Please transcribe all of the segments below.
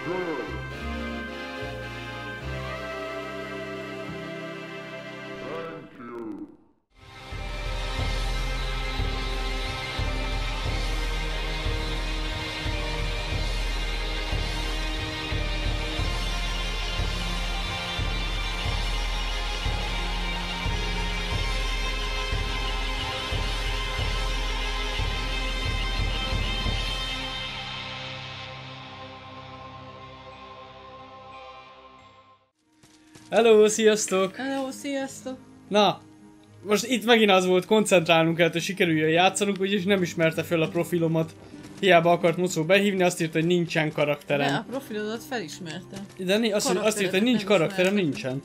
Hello, sziasztok! Hello, sziasztok! Na, most itt megint az volt, koncentrálnunk kellett, hogy sikerüljön játszanunk, úgyis nem ismerte fel a profilomat. Hiába akart Mocó behívni, azt írta, hogy nincsen karakterem. De a profilodat felismerte. De azt írta, hogy nincs karakterem, nincsen.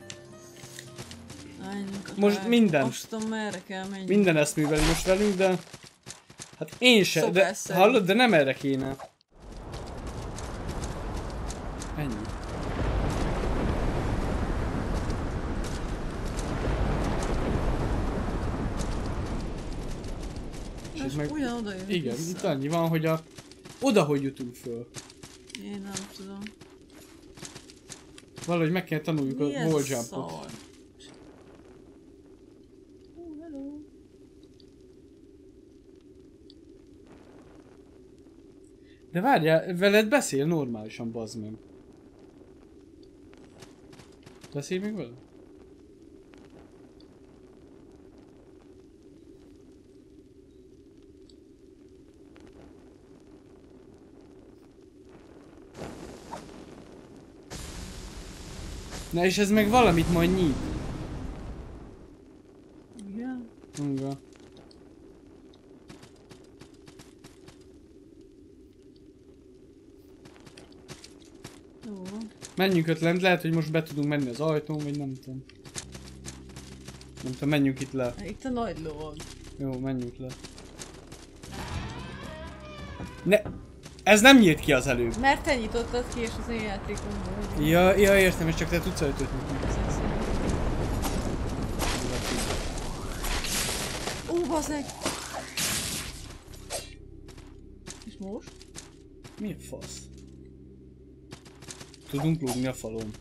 Most minden. Most tudom, merre kell menni. Minden ezt műveli most velünk, de... Hát én se, de hallod, de nem erre kéne. Ennyi. És meg... ugyan oda jövünk. Igen, vissza. Itt annyi van, hogy oda hogy jutunk föl. Én nem tudom. Valahogy meg kell tanuljuk a wall jumpot. Hello. De várjál, veled beszél normálisan, bazd meg. Beszélj még veled? Na és ez meg valamit majd nyit. Igen? Igen. Jó. Menjünk ott lent, lehet, hogy most be tudunk menni az ajtón, vagy nem tudom. Nem tudom, menjünk itt le. Itt a nagy lovag. Jó, menjünk le. Ne! Ez nem nyílt ki az előbb. Mert te nyitottad ki, és az én játékomban vagy. Ja, értem, és csak te tudsz ajtót nyitni. Ó, bazdmeg! És most? Mi a fasz? Tudunk lógni a falon.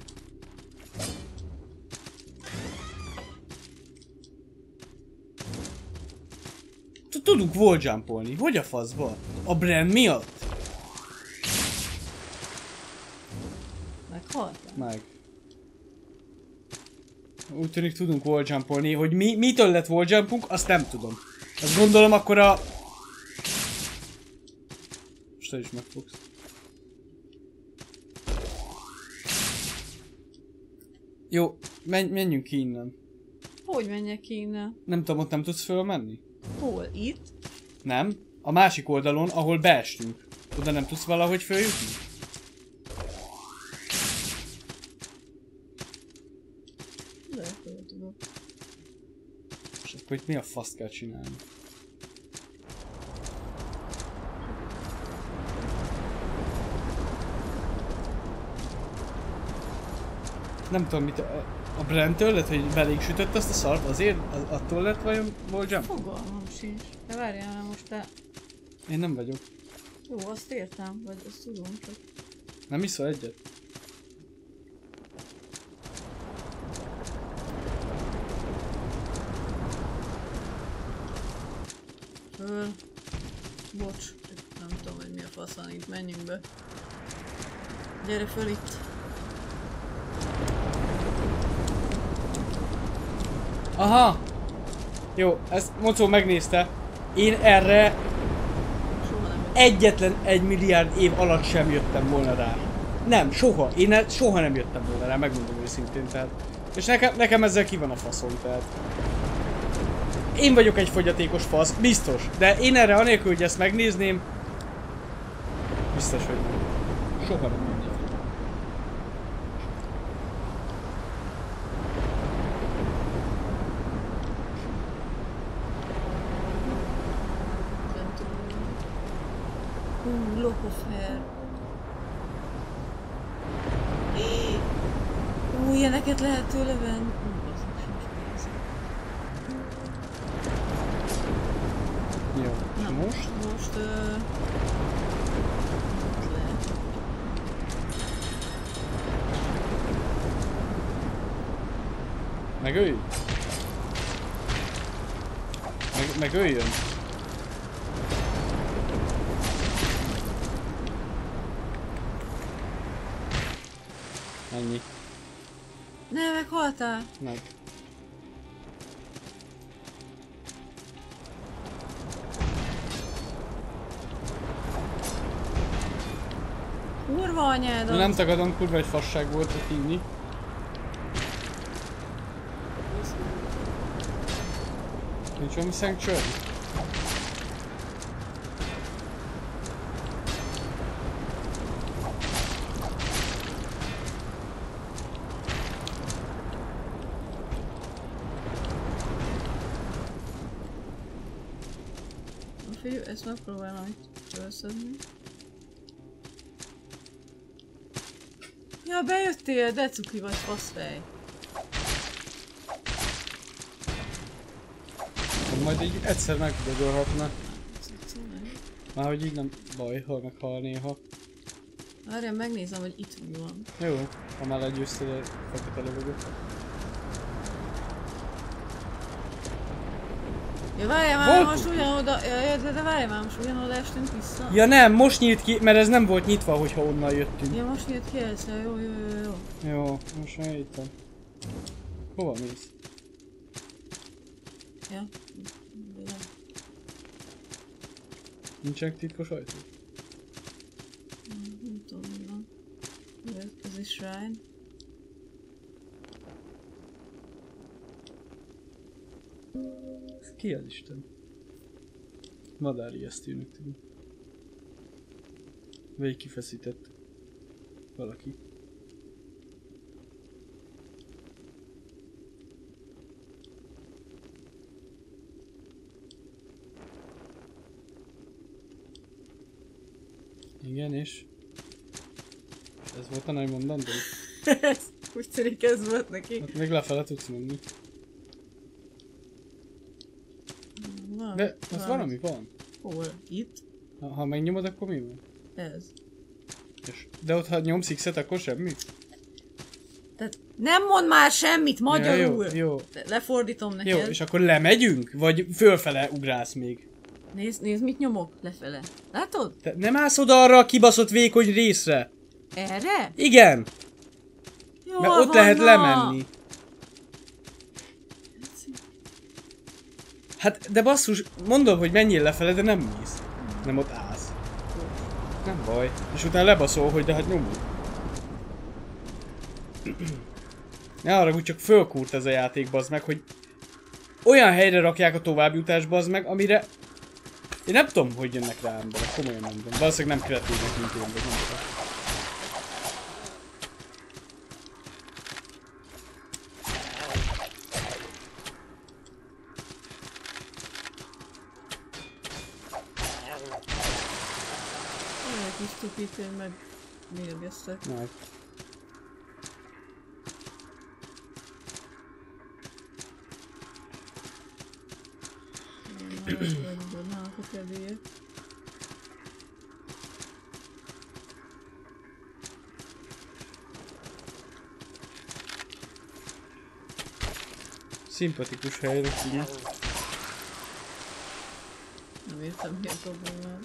Tudunk walljumpolni. Hogy a faszba? A brand miatt? Meghaltál? Meg. Úgy tűnik tudunk walljumpolni, hogy mitől lett walljumpunk, azt nem tudom. Azt gondolom akkor a... Most te is megfogsz. Jó, menjünk ki innen. Hogy menjek ki innen? Nem tudom, ott nem tudsz fölmenni? Hol? Itt? Nem. A másik oldalon, ahol beestünk. Oda nem tudsz valahogy följutni? Lehet, hogy tudok. És akkor itt mi a faszt kell csinálni? Nem tudom mit a Brentől lett, hogy belénk sütött azt a szart, azért attól lett vajon wall-jump? Fogalmam sincs. De várjál, mert most te... Én nem vagyok. Jó, azt értem, vagy azt tudom, csak... Nem iszol egyet? Föl... Bocs, nem tudom, hogy mi a fasz van itt, menjünk be. Gyere föl itt. Aha! Jó, ezt Mocó megnézte. Én erre egyetlen 1 milliárd év alatt sem jöttem volna rá. Nem, soha. Én soha nem jöttem volna rá, megmondom őszintén, tehát. És nekem ezzel ki van a faszom, tehát. Én vagyok egy fogyatékos fasz, biztos. De én erre anélkül, hogy ezt megnézném, biztos, hogy nem. Soha nem jönnék. Lock of hair. Ilyeneket lehet tőle venni. Jó, na, most Megölj! Megöljön! Ennyi. Ne, meghaltál! Meg. Kurva anyádat! Nem tagadom, kurva egy fasság volt ott hívni. Nincs valami sanctuary? Figyelj, ezt megpróbálom itt felszedni. Ja, bejöttél, de cuki vagy, faszfej. Majd így egyszer megdögölhetne. Már hogy így nem baj, ha meghal néha. Várjál, megnézem, hogy itt mi van. Jó, ha már legyőzted a fekete lovagot. Ja, várjál már, most ugyanoda, de várjál már, most ugyanoda estünk vissza. Ja nem, most nyílt ki, mert ez nem volt nyitva, hogyha onnan jöttünk. Ja, most nyílt ki ez, jó. Jó, most már jöttem. Hova mész? Ja. Nincsenek titkos ajtók? Nem tudom, mi van. Ez is shrine. Ez ki az Isten? Madár ijesztőnek tűnik. Vagy kifeszített valaki. Igen, és ez volt a nagy mondandó? Úgy tűnik ez volt neki. Hát még lefele tudsz menni. Van, de az valami van. Hol? Itt? Ha megnyomod, akkor mi van? Ez. És, de ott ha nyomsz X-et, akkor semmi? Tehát nem mond már semmit magyarul! Ja, jó. Lefordítom neked. Jó, és akkor lemegyünk? Vagy fölfele ugrálsz még? Nézd, mit nyomok lefele. Látod? Te nem állsz oda arra a kibaszott vékony részre? Erre? Igen! Jól mert ott van, lehet na. lemenni. Hát, de basszus, mondom, hogy menjél lefele, de nem mész. Nem ott állsz. Nem baj. És utána lebaszol, hogy de hát nyomod. Ne arra, hogy csak fölkúrt ez a játék, bazd meg, hogy olyan helyre rakják a továbbjutást, bazd meg, amire én nem tudom, hogy jönnek rá emberek, komolyan mondom. Valószínűleg nem kreatívnek, mint én, vagy nem tudom. Olyan kis tupit, én meg mérgeztek. Meg. Nálak a kedvélyek. Szimpatikus helyre kívül. Nem értem, mi a problémám.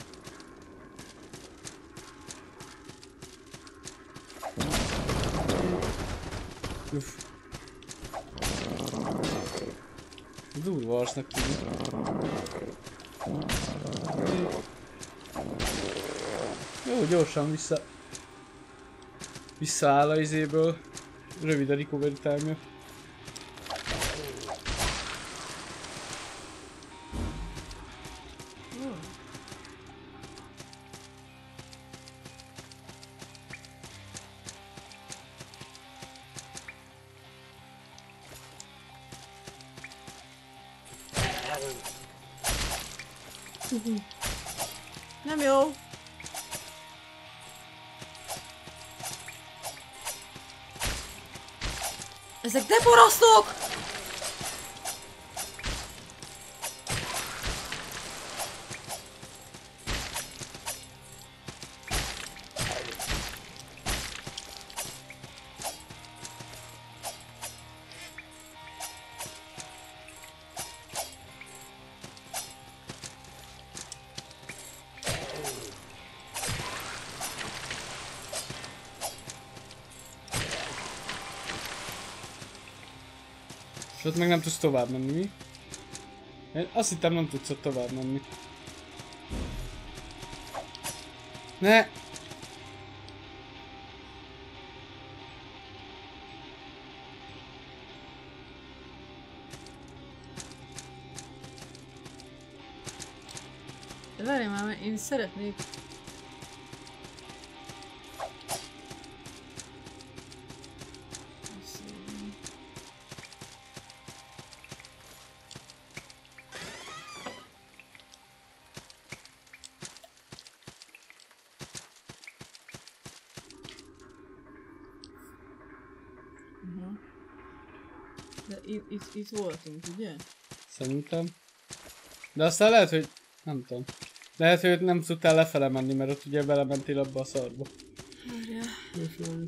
Uff. Durva arcnak tűnik. Jó, gyorsan visszaáll a izéből. Rövid a recovery time-ja. Nem jó. Ezek deporasztok! És ott meg nem tudsz tovább menni, mi? Én azt hittem nem tudsz ott tovább menni. Ne! De várj már, mert én szeretnék... De itt voltunk, ugye? Szerintem. De aztán lehet, hogy... nem tudom. Lehet, hogy nem tudtál lefele menni, mert ott ugye belementél abba a szarba. Várjál.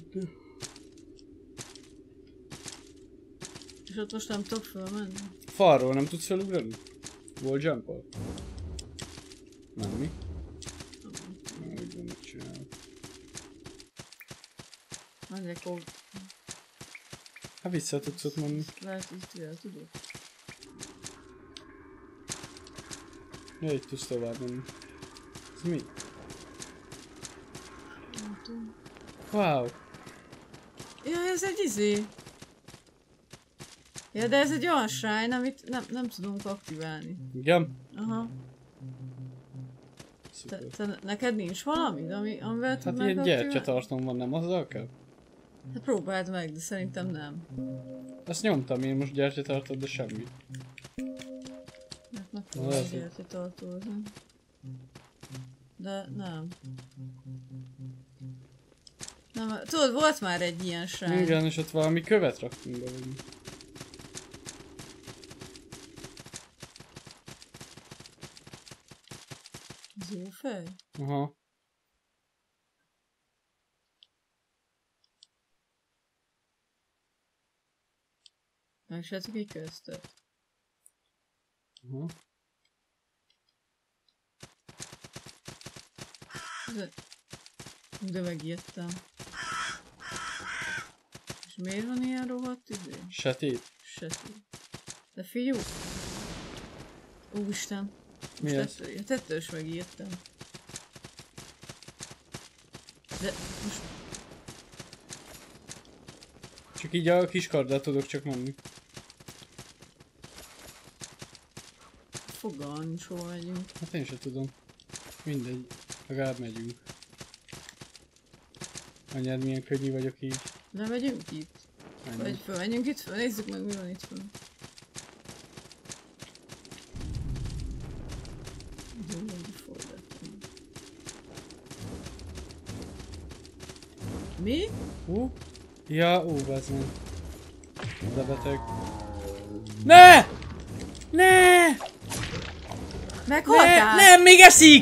És ott most nem tudok fölmenni? Falról nem tudsz felugrani? Wall jump-ol? Nem, mi? Nem, úgy van, mit csinál. Menjek ó... Hát vissza tudsz ott menni. Lehet, hogy itt el tudok. Ja, itt tudsz tovább menni. Ez mi? Nem tudom. Wow! Ja, ez egy izé. Ja, de ez egy olyan shrine, amit nem tudunk aktiválni. Igen? Aha. Szuper. Te neked nincs valami, amivel Hát tudnánk ilyen aktiválni? gyertyatartom van, nem azzal kell? Hát próbáld meg, de szerintem nem. Azt nyomtam én most gyertyatartom, de semmi. Mert megpróbálj gyertyát tartózni. De nem. Nem, tudod, volt már egy ilyen shrine. Igen, és ott valami követ raktunk be, vagy mi? Zófej? Aha. Megsejtük egy köztet. Aha. De megijedtem. És miért van ilyen rohadt idő? Sötét. Sötét. De figyelj! Úristen! Mi ez? Tettől is megijedtem. De most... Csak így a kiskarddal tudok csak menni. Fogalmam nincs, hova megyünk. Hát én sem tudom. Mindegy. Legalább megyünk. Anyád milyen könnyű vagyok így. Nem megyünk itt? Menjünk. Vagy fölmenjünk itt föl? Nézzük meg, mi van itt föl. Mi? Ja, bazd meg. De beteg. Ne! Ne! Meghaltál? Nem, még eszik!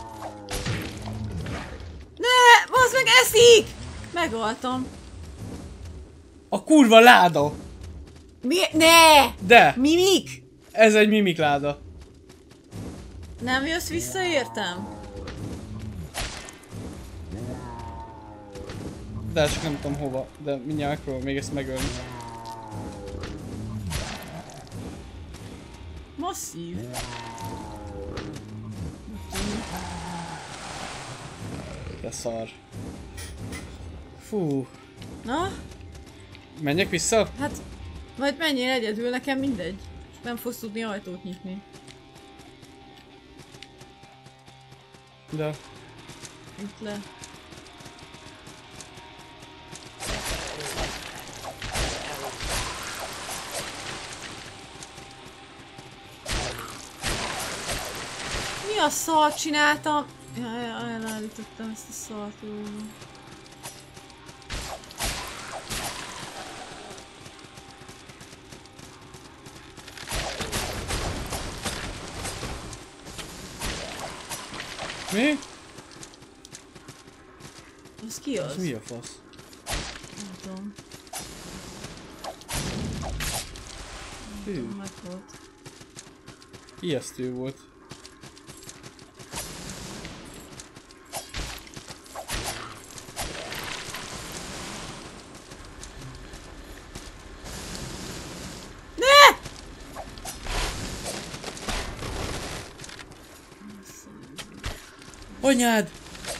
Ne! Bazd meg, eszik! Meghaltam. A kurva láda! Mi? Ne! De! Mimik? Ez egy mimik láda. Nem jössz vissza, értem? De csak nem tudom hova, de mindjárt megpróbálom még ezt megölni. Masszív. De szar. Fú. Na? Menjek vissza? Hát, majd menjél egyedül, nekem mindegy. És nem fogsz tudni ajtót nyitni. De. Itt le. Mi a szart csináltam? Jaj, elállítottam ezt a szart róla. Mi? Az ki az? Ez mi a fasz? Nem tudom. Hű, Meghalt. ijesztő volt. Ne! Anyád!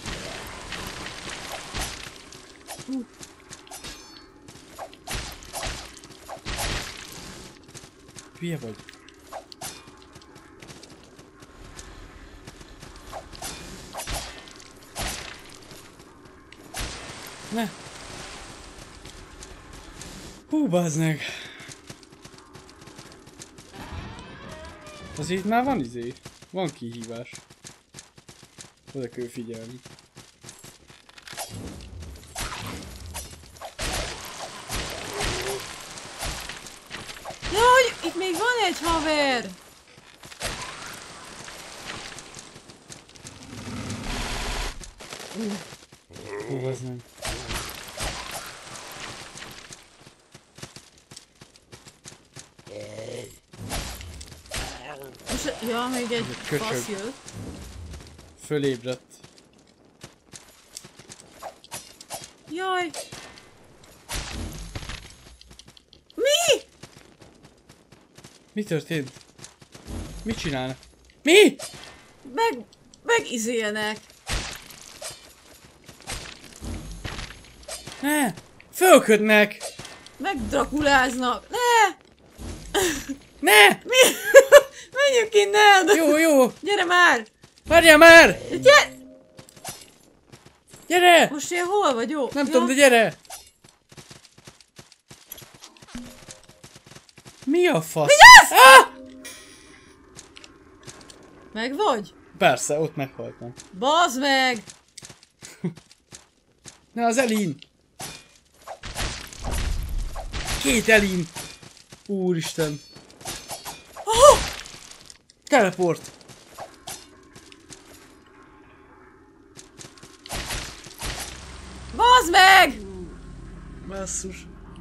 Hülye vagy? Ne! Hú, bazd meg! Az itt már van izé. Van kihívás. Oda kell figyelni. Jaj, itt még van egy haver! Hú, bazd meg. Ja, még egy köcsög. fasz jött. Fölébredt. Jaj! Mi? Mi történt? Mit csinálnak? Mi? Megizélnek. Ne! Fölködnek! Megdrakuláznak. Ne! Ne! Mi? Menjünk innen! Jó, jó! Gyere már! Várjál már! Gyere! Gyere! Most én hol vagyok? Nem tudom, de gyere! Mi a fasz? Vigyázz! Ah! Meg vagy? Persze, ott meghaltam. Bazd meg! Ne, az Elin! Két Elin! Úristen! Oh! Teleport! Bazd meg! Basszus.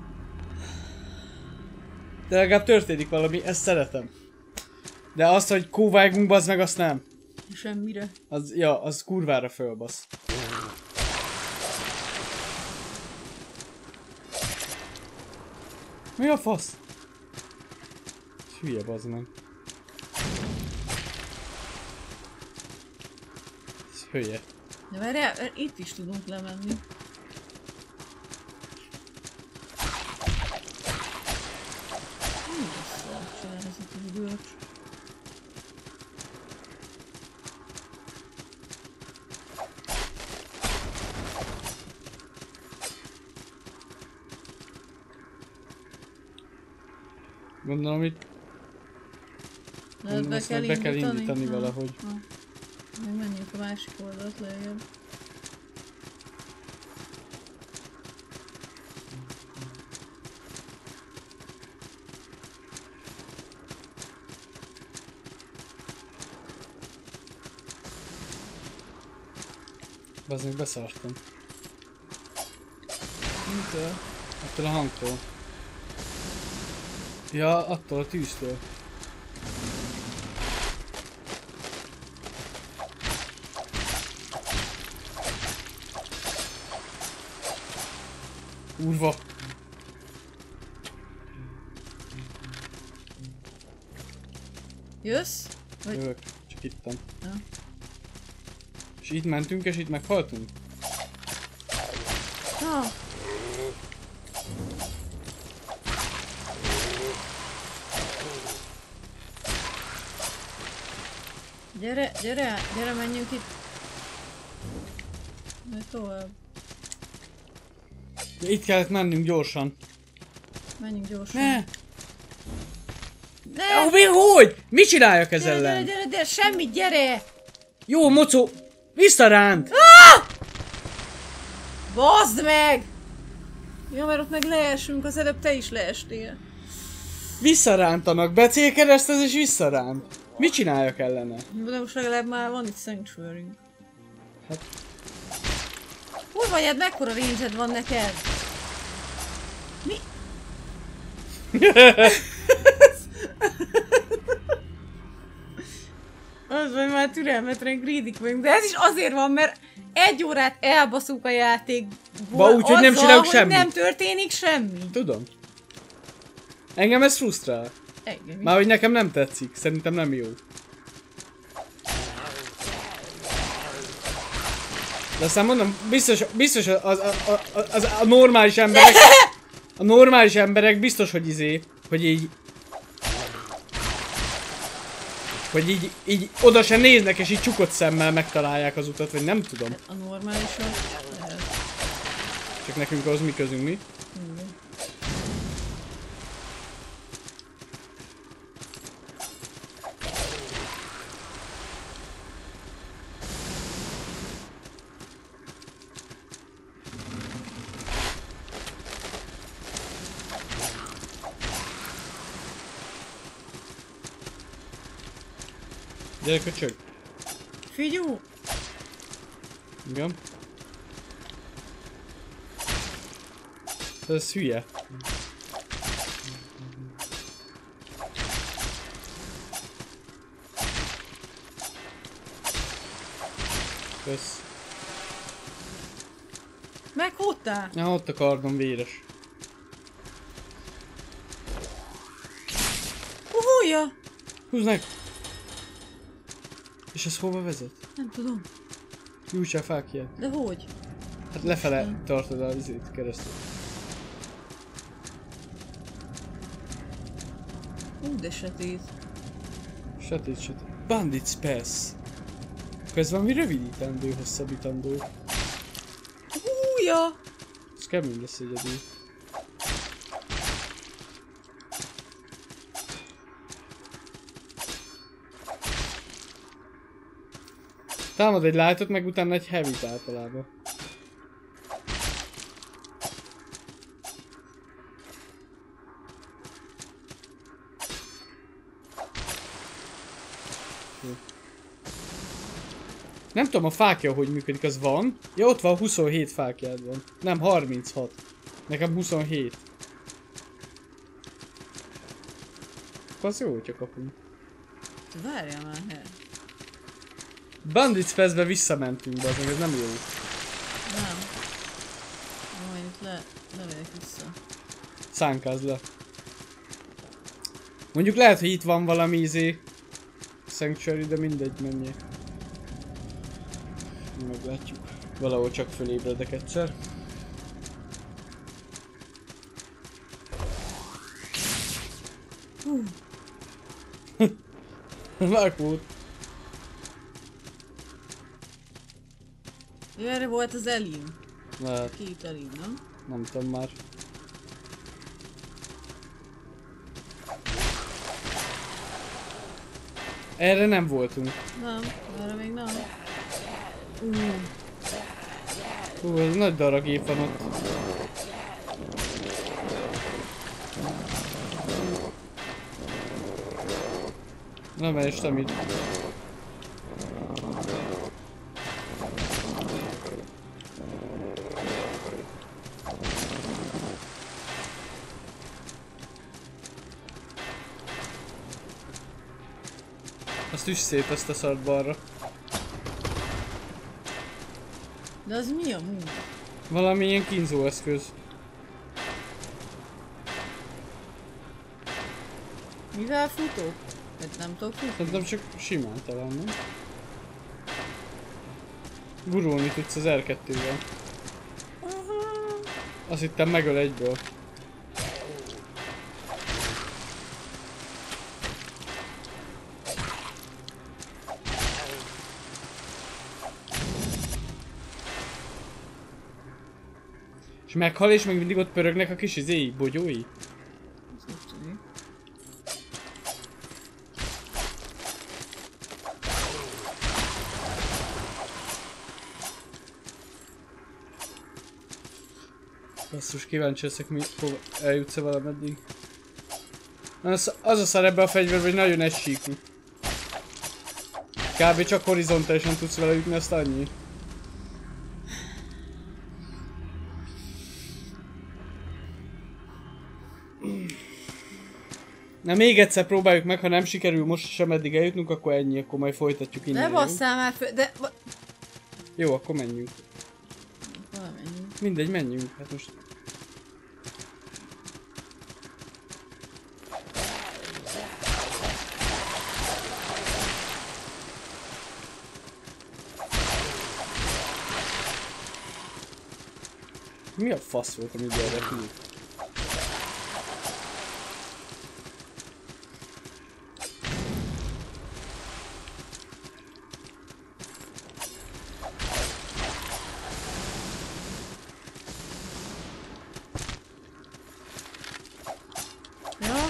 De legalább történik valami, ezt szeretem. De azt, hogy kóvágunk, bazd meg, azt nem. Semmire. Az, ja, az kurvára fölbasz. Mi a fasz? Hülye, bazd meg. Ez hülye. De várjál, itt is tudunk lemenni. Mi lesz csinál ez a kis görcs? Gondolom itt... Be kell indítani valahogy. Még menjünk a másik oldalt lejjebb. Bazd meg, beszartam. Mitől? Attól a hangtól. Ja, attól a tűztől. Kurva. Jössz? Vagy... Jövök, csak ittam. Ja. És itt mentünk, és itt meghaltunk? Ah. Gyere, gyere, gyere, menjünk itt. Menj tovább. De itt kellett mennünk gyorsan. Menjünk gyorsan. Ne! Ne! Ó, mi, hogy? Mit csináljak ez Gyere, gyere, ellen? gyere, gyere, semmit, gyere! Jó, mocó! Visszaránt! Bazd meg! Ja, mert ott meg leesünk, az előbb te is leestél. Visszarántanak, becélkeresztez és visszaránt. Mit csináljak ellene? De most legalább már van itt sanctuary. Hát... Hol vagy? Hát mekkora range-ed van neked? Mi? Az, hogy már türelmetlen greedik vagyunk, de ez is azért van, mert egy órát elbaszunk a játékból Úgyhogy nem csinálok hogy semmit. nem történik semmi. Tudom. Engem ez frusztrál. Engem is. Már hogy nekem nem tetszik, szerintem nem jó. De aztán mondom, biztos a normális emberek... A normális emberek biztos, hogy hogy így... Hogy így oda se néznek és így csukott szemmel megtalálják az utat, vagy nem tudom. A normálisan lehet. Csak nekünk ahhoz mi közünk, mi? Gyere köcsög! Figyú! Igen. Ez hülye. Kösz. Meghúttál? Ja, ott a kardom véres. Húhúja! Húzd meg! És ez hova vezet? Nem tudom. Gyújtsál fákját. De hogy? Hát lefele tartod a vizét keresztül. De sötét. Sötét. Bandits Pass. Akkor ez valami rövidítendő, hosszabbítandó. Húhúja! Ez kemény lesz egyedül. Támad egy lightot, meg utána egy heavy-t általában. Nem tudom a fákja hogy működik, az van. Ja, ott van, 27 fákjád van. Nem, 36. Nekem 27. Az jó, hogyha kapunk. Várjál már, he. Bandits Pass-be visszamentünk, bazdmeg, ez nem jó. Nem. Majd itt levegyek vissza. Szánkázz le. Mondjuk lehet, hogy itt van valami Sanctuary, de mindegy, menjél. Meglátjuk. Valahol csak fölébredek egyszer. Vágót. Jó, erre volt az Elin. Lehet, Két Elin, nem? nem tudom már. Erre nem voltunk. Nem, erre még nem. Ez nagy darab gép van ott. Nem estem itt. Azt üss szét ezt a szart balra. De az mi a move? Valami ilyen kínzó eszköz. Mivel futok? Hát nem tudok futni. Szerintem csak simán talán, nem? Gurulni tudsz az R2-vel. Azt hittem megöl egyből. És meghal és még mindig ott pörögnek a kis bogyói. Ez nem tudom. Basszus, kíváncsi leszek, hova eljutsz-e valameddig. Az a szar ebbe a fegyverbe, hogy nagyon esíkú. Kb. Csak horizontálisan tudsz vele jutni, azt annyi. Na még egyszer próbáljuk meg, ha nem sikerül most sem eddig eljutnunk, akkor ennyi, akkor majd folytatjuk innen. Ne basszál már föl, de... Jó, akkor menjünk. Valamennyit. Mindegy, menjünk, hát most... Mi a fasz volt, ami ide repült? Ja.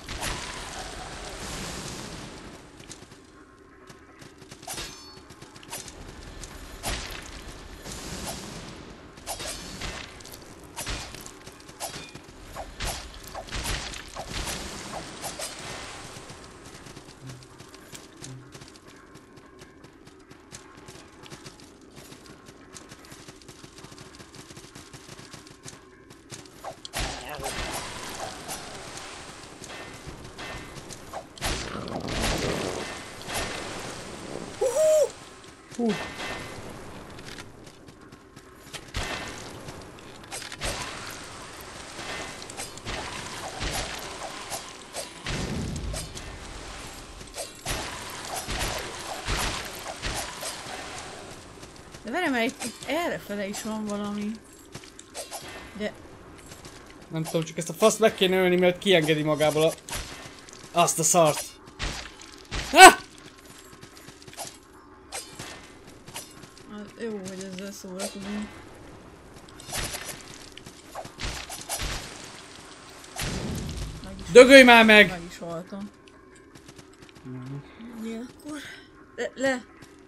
Hú. De várj, mert itt errefele is van valami. De... Nem tudom, csak ezt a faszt meg kéne ölni, mert kiengedi magából a... azt a szart. Ah! Jó, hogy ezzel szórakozunk. Dögölj már meg! Meg is haltam. Ja, akkor... Le!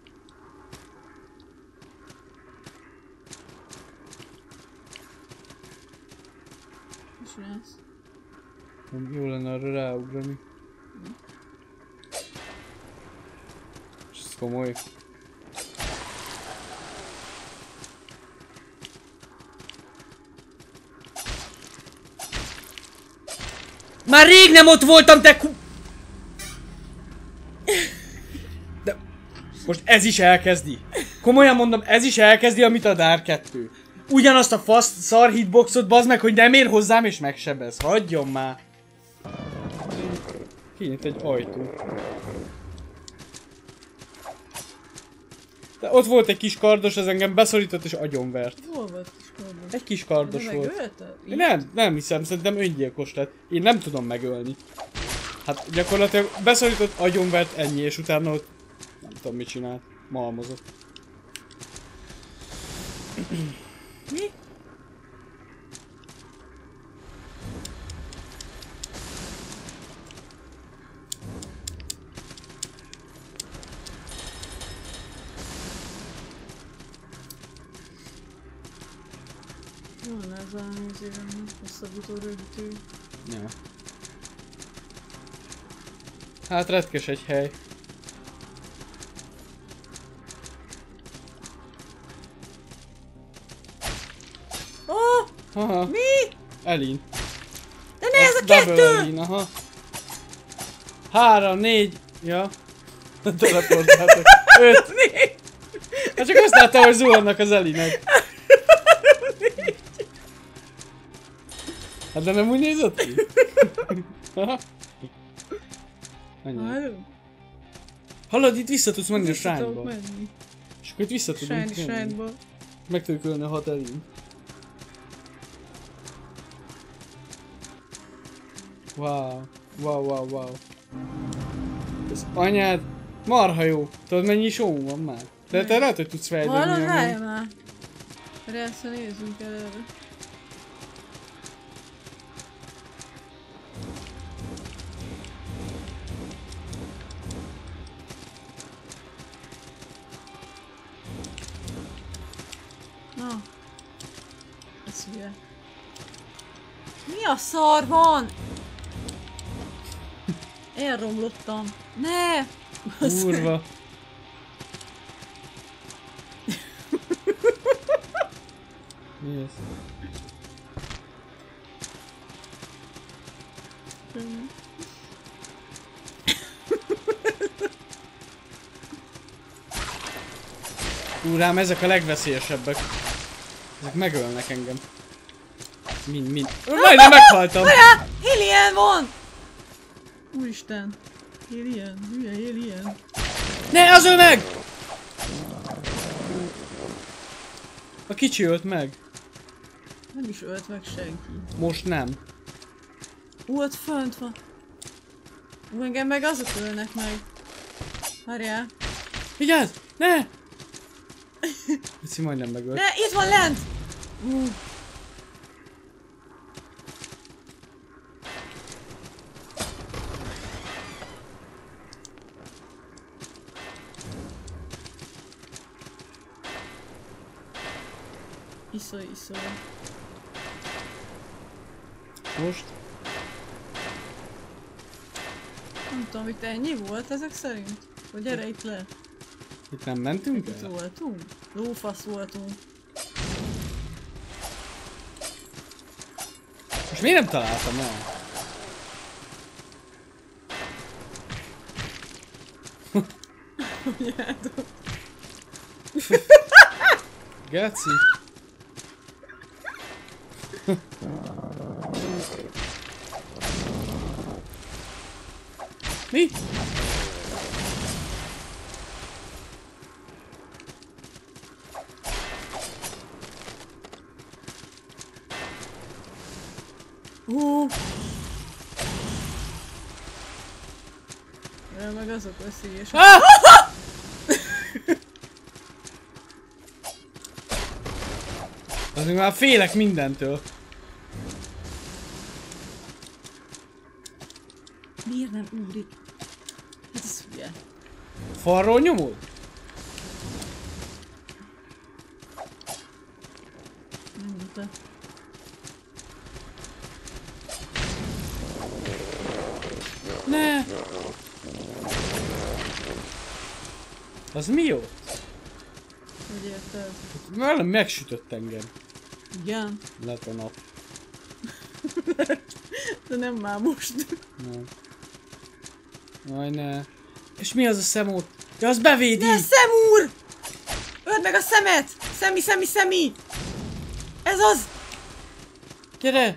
Mi csinálsz? Jó lenne arra ráugrani. És ez komoly. Már rég nem ott voltam, te ku... De... Most ez is elkezdi. Komolyan mondom, ez is elkezdi, amit a Dark 2. Ugyanazt a fasz szar hitboxot, bazd meg, hogy nem ér hozzám és megsebez. Hagyjon már. Kinyit egy ajtó. De ott volt egy kis kardos, az engem beszorított és agyonvert. Hol volt kis kardos? Egy kis kardos de volt. megölte? Nem hiszem, szerintem öngyilkos lett. Én nem tudom megölni. Hát gyakorlatilag beszorított, agyonvert, ennyi, és utána ott nem tudom mit csinált. Malmozott. Mi? Van ez a nézőben, hosszabbító rögtű. Ja. Hát retkes egy hely. Oh! Aha. Mi? Elin. De ne ez a Double kettő! Elin, aha. 3, 4, ja. Teleportáltak. 5. Hát csak azt láttam, hogy zuhannak az Elinek. Hát de nem úgy nézett ki? Aha. Annyi. Várunk? Hallod, itt vissza tudsz menni a Vissza tudok shrine-ba. menni. És akkor itt vissza tudunk Shrine-ba. Meg tudjuk ölni a 6 Elin. Wow. Wow. Ez anyád marha jó. Tudod mennyi show van már? De te lehet, hogy tudsz fejlődni. Hallod, amúgy. várj már! Persze nézzünk el erre. Na. Ez hülye. Mi a szar van? Elromlottam. Ne! Kurva. Mi ez? Úrám, ezek a legveszélyesebbek. Ezek megölnek engem. Mind. Majdnem meghaltam! Várjál! Alien van! Úristen! Alien, hülye alien. Ne, az ő meg! A kicsi ölt meg. Nem is ölt meg senki. Most nem. Ott fönt van. Engem meg azok ölnek meg. Várjál. Vigyázz! Ne! Vici majdnem megölt. Ne, itt van lent! Iszol. Most? Nem tudom, itt ennyi volt ezek szerint? Hogy gyere itt le. Itt nem mentünk Itt el? voltunk? Lófasz voltunk. Most miért nem találtam el? Geci. Mi? Erre meg azok veszélyes. Ah! Azért már félek mindentől. Miért nem úrik? Hát ez hülye. Falról nyomod? Menjünk le. Ne! Az mi jó? Hogy érted? Valami megsütött engem. Igen. Lett a nap. De nem már most. Nem. Aj ne. És mi az a szemót? Ja, az bevédi! Ne, szemúr! Öld meg a szemet! Szemi! Ez az! Gyere!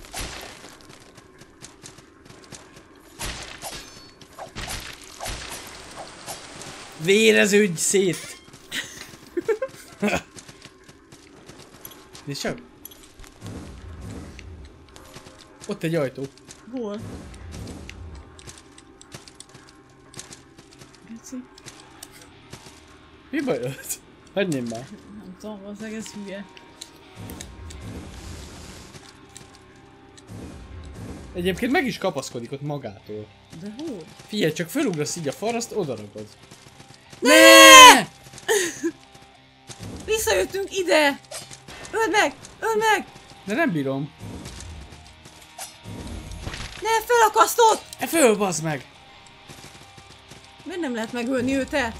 Véreződj szét! Nézd csak! Ott egy ajtó. Hol? Geci? Mi bajod? Hagyjam már. Nem tudom, valószínűleg ez hülye. Egyébként meg is kapaszkodik ott magától. De hol? Figyelj, csak fölugrasz így a falra, azt odaragod. Ne! Visszajöttünk ide! Öld meg! Öld meg! De nem bírom. Ne, felakasztott! Föl, bazd meg! Miért nem lehet megölni őtet?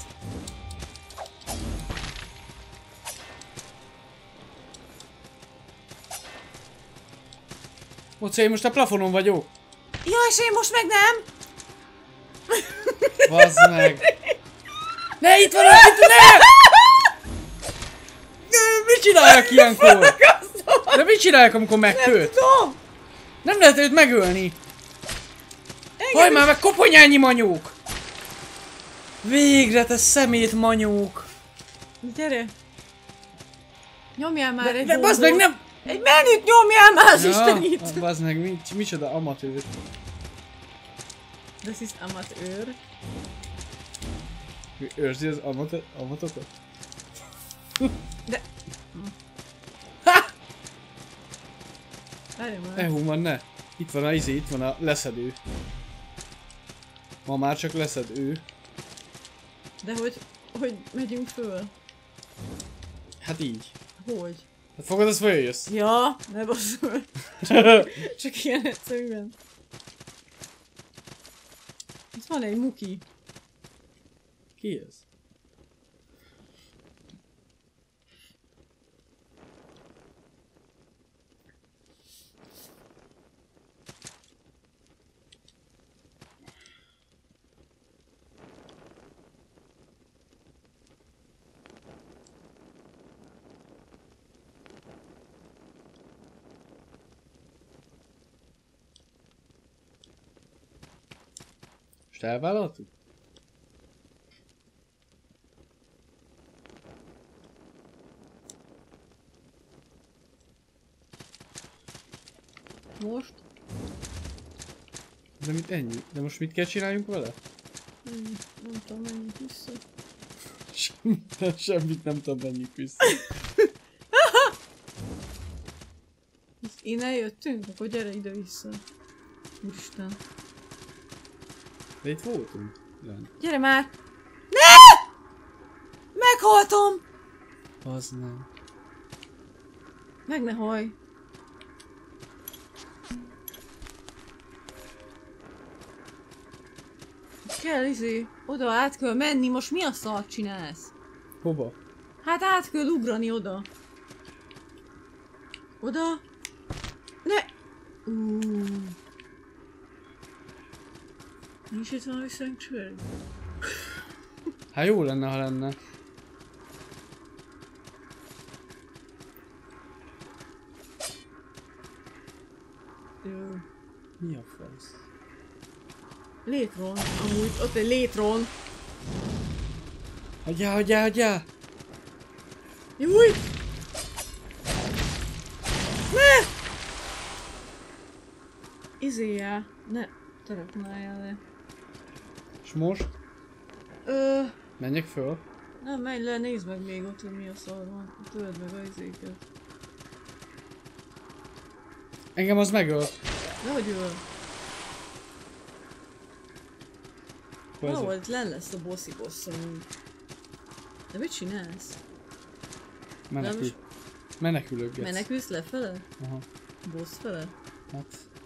Moca, én most a plafonon vagyok. Ja, és én most meg nem! Bazd meg! Ne, itt van a... Ne! Mit csináljak ilyenkor? De mit csináljak, amikor megköt? Tudom! Nem lehet őt megölni! Hajj már meg, koponyányi manyók! Végre, te szemét manyók! Gyere! Nyomjál már egy De bazd meg, gombot. nem! Egy menüt nyomjál már az Ja, istenit! bazd meg, micsoda amatőr. Das ist amatőr. Őrzi az amatokat? De... Várj már. Human, ne! Itt van a izé, itt van a leszedő. Ma már csak leszedő. De hogy megyünk föl? Hát így. Hogy? Hát fogod, az följössz. Ja, ne basszol. Csak ilyen egyszerűen. Itt van egy muki. Ki ez? Most elvállaltuk? Most? De mit ennyi? De most mit kell csináljunk vele? Nem tudom, menjünk vissza. Semmit nem tudom, menjünk vissza. Innen jöttünk? Akkor gyere ide vissza. Isten. De itt voltunk. Lent. Gyere már! Ne! Meghaltam! Az nem. Meg ne haj. Kell oda át kell menni, most mi a szart csinálsz? Hova? Hát át kell ugrani oda. Oda. Ne! Nincs itt valami sanctuary? Hát jó lenne, ha lenne. Jó. Mi a fasz? Létron, amúgy ott egy létron. Hagyjál, hagyjál, hagyjál! Júj! Ne! Izéljál, ne telefonáljál le. És most? Menjek föl? Nem, menj le, nézd meg még ott, hogy mi a szar van. Töld meg a izéket. Engem az megöl. Nehogy öl. Hol ez? Valahol len lesz a bossy boss amúgy. De mit csinálsz? Menekül. Menekülök, gec. Menekülsz lefele? Aha. Boss fele? Hát.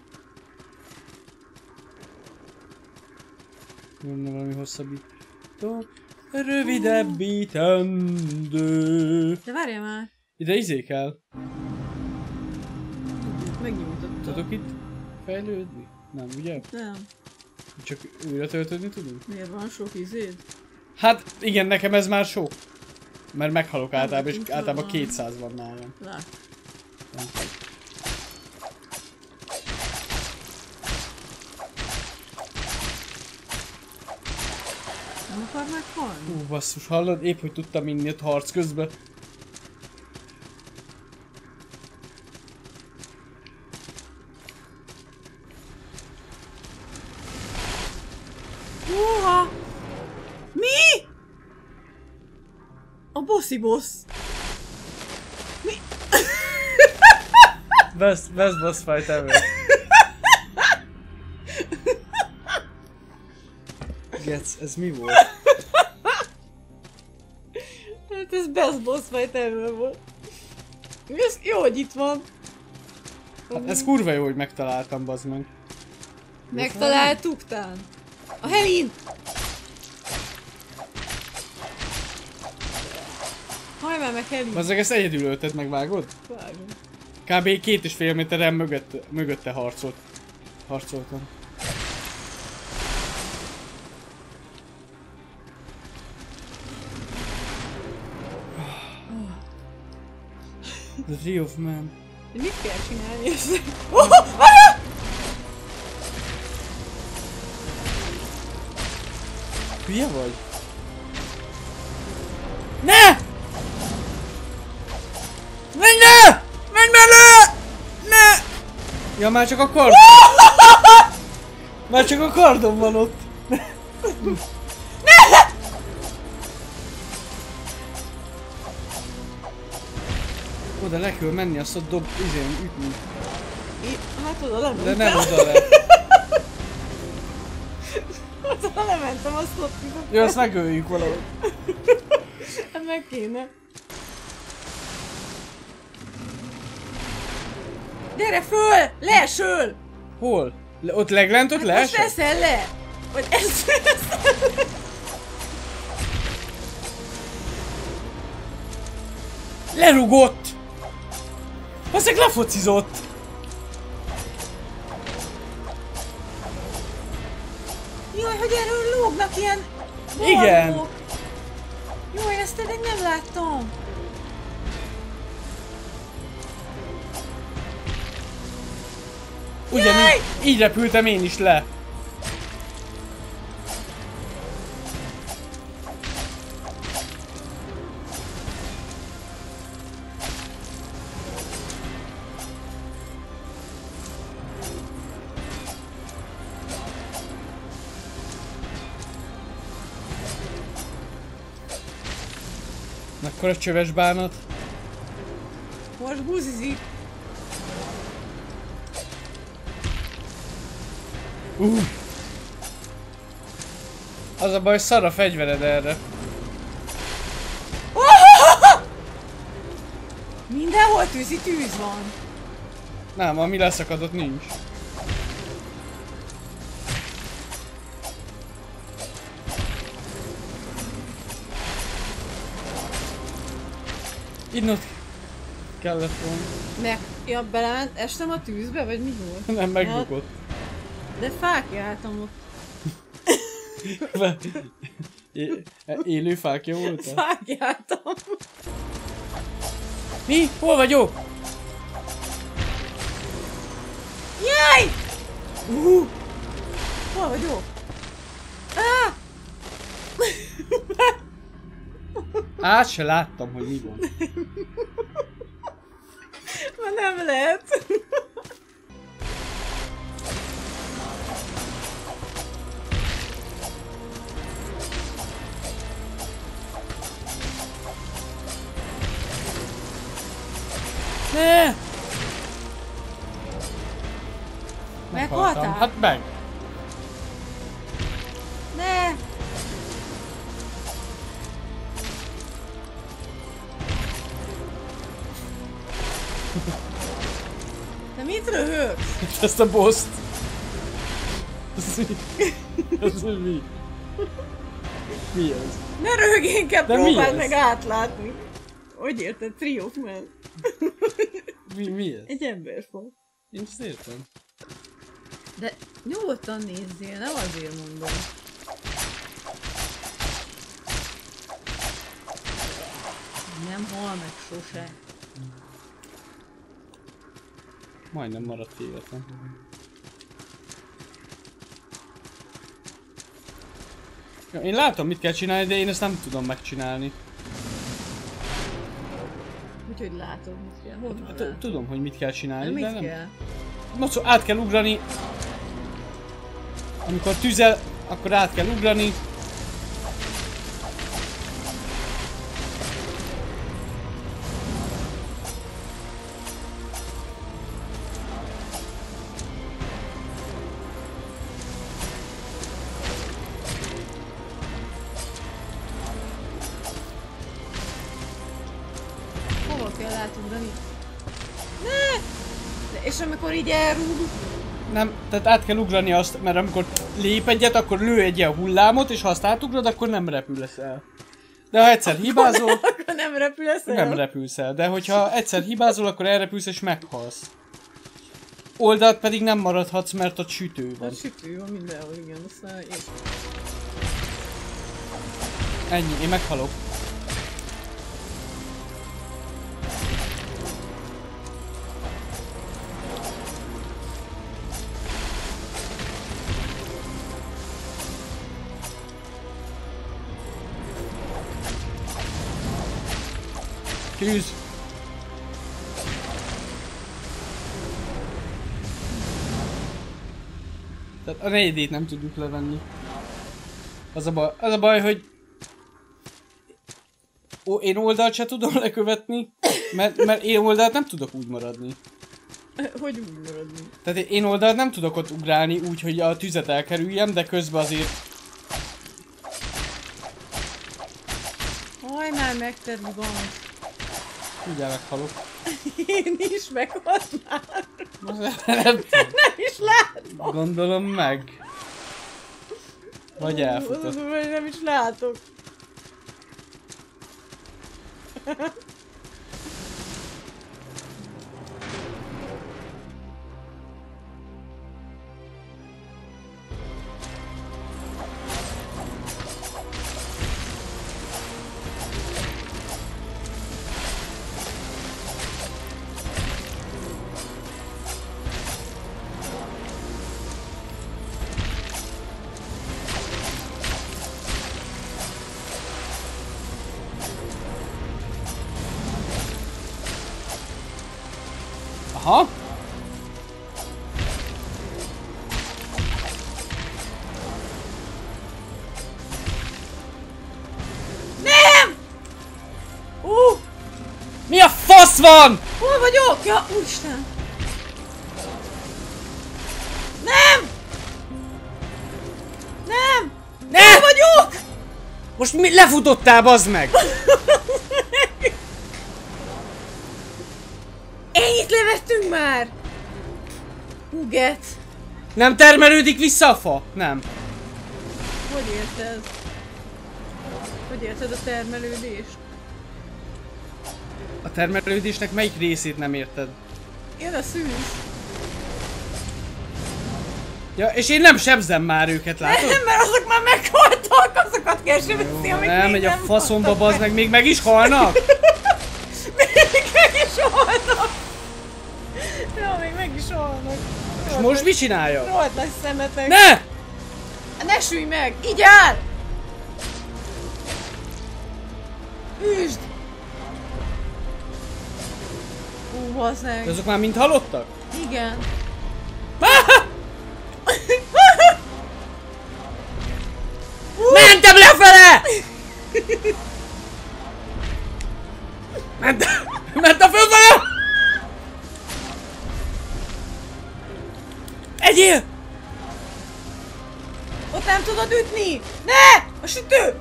Jönne valami hosszabbító. Rövidebbítendő. De várjál már! Ide izé kell. Megnyújtottam. Tudok itt fejlődni? Nem, ugye? Nem. Csak újra töltődni tudunk? Miért van sok izéd? Hát igen, nekem ez már sok. Mert meghalok Nem általában, és nekünk általában van. 200 van nálam. Lát. Nem akar meghalni? Basszus, hallod? Épp hogy tudtam inni ott harc közben. Húha! Mi? A bossy boss. Mi? Best boss fight ever. Gec, ez mi volt? Hát ez best boss fight ever volt. Ez jó, hogy itt van. Hát ez kurva jó, hogy megtaláltam, bazd meg. Megtaláltuk tán. A Helin! Hajj már meg Helin! Bazzeg, ezt egyedül ölted, megvágod? Vágom. Kb. 2,5 méteren mögötte harcoltam. The Tree of Man. De mit kell csinálni ezt? Várjál! Hülye vagy? Ne! Menj le! Menj bele! Ne! Ja, már csak a kard... Már csak a kardom van ott. Oda le kell menni, azt ott ütni. Hát oda lementem. De nem oda le. Oda lementem, azt ott viszont. Jó, azt megöljük valahogy. Hát meg kéne. Gyere föl! Leesöl! Hol? Ott leglent, ott Hát leesett? most eszel le! Vagy eszel le! Lerugott! Aztán lefocizott! Jaj, hogy erről lógnak ilyen... Igen. barbók. Jaj, ezt eddig nem láttam! Ugyanígy, így repültem én is le. Akkora csöves bánat. Most buzizik. Az a baj, szar a fegyvered erre. Mindenhol tűz van. Nem, ami leszakadott nincs. Innot kellett volna. Meg, ja, belement, estem a tűzbe, vagy mi volt? Nem, megbukott. De fákjáltam ott. Élő fákja volt? Fákjáltam. Mi? Hol vagyok? Jaj! Hol vagyok? Át se láttam, hogy mi van. Ma nem lehet. Ne! Meghaltál? Hát meg. Ne! Te mit röhögsz? Ezt a boss-t. Ez mi? Mi ez? Ne röhög, inkább De mi próbáld ez? meg átlátni. Hogy érted? Trio of Man. Mi ez? Egy emberfog. Én ezt értem. De nyugodtan nézzél, nem azért mondom. Nem hal meg sose. Majdnem maradt életem. Ja, én látom, mit kell csinálni, de én ezt nem tudom megcsinálni. Úgyhogy látod, mit kell. Hogy látod? Tudom, hogy mit kell De csinálni, mit de nem. kell? No, szóval át kell ugrani. Amikor tüzel, akkor át kell ugrani. Hova kell átugrani? Ne! De és amikor így elrúg, Nem, tehát át kell ugrani azt, mert amikor lép egyet, akkor lő egy ilyen hullámot, és ha azt átugrod, akkor nem repülsz el. De ha egyszer hibázol, akkor nem repülsz el? nem repülsz el. De hogyha egyszer hibázol, akkor elrepülsz és meghalsz. Oldalt pedig nem maradhatsz, mert ott sütő van. A sütő van mindenhol, igen, aztán én... Ennyi, én meghalok. Tűz! Tehát a raidét nem tudjuk levenni. Az a baj, hogy... én oldalt se tudom lekövetni, mert én oldalt nem tudok úgy maradni. Hogy úgy maradni? Tehát én oldalt nem tudok ott ugrálni úgy, hogy a tüzet elkerüljem, de közben azért... Haj, már megtedd van. Mindjárt meghalok. Én is meghaltnál. Nem Nem is látom. gondolom meg. Vagy Az elfutott. az, hogy nem is látok. Aha. Ó, van! Hol vagyok? Ja, úristen! Nem! Nem! Ne! Hol vagyok? Most mi lefutottál, bazd meg! Ennyit levettünk már! Huget! Nem termelődik vissza a fa? Nem. Hogy érted? Hogy érted a termelődést? A termelődésnek melyik részét nem érted? Jön a szűz. Ja, és én nem sebzem már őket, látod? Nem, mert azok már meghaltak, azokat kell sebeszni, amik Nem, még megy a nem faszomba, haltak bazd meg, még meg is halnak? Még meg is halnak! Ja, még meg is halnak. És most mit csinálja? Rohadt nagy szemetek. Ne! Ne sülj meg! Így áll! Üsd! Bazd De meg. azok már mind halottak? Igen. Mentem lefele! Mentem fölfele! Egyél! Ott nem tudod ütni! Ne! A sütő!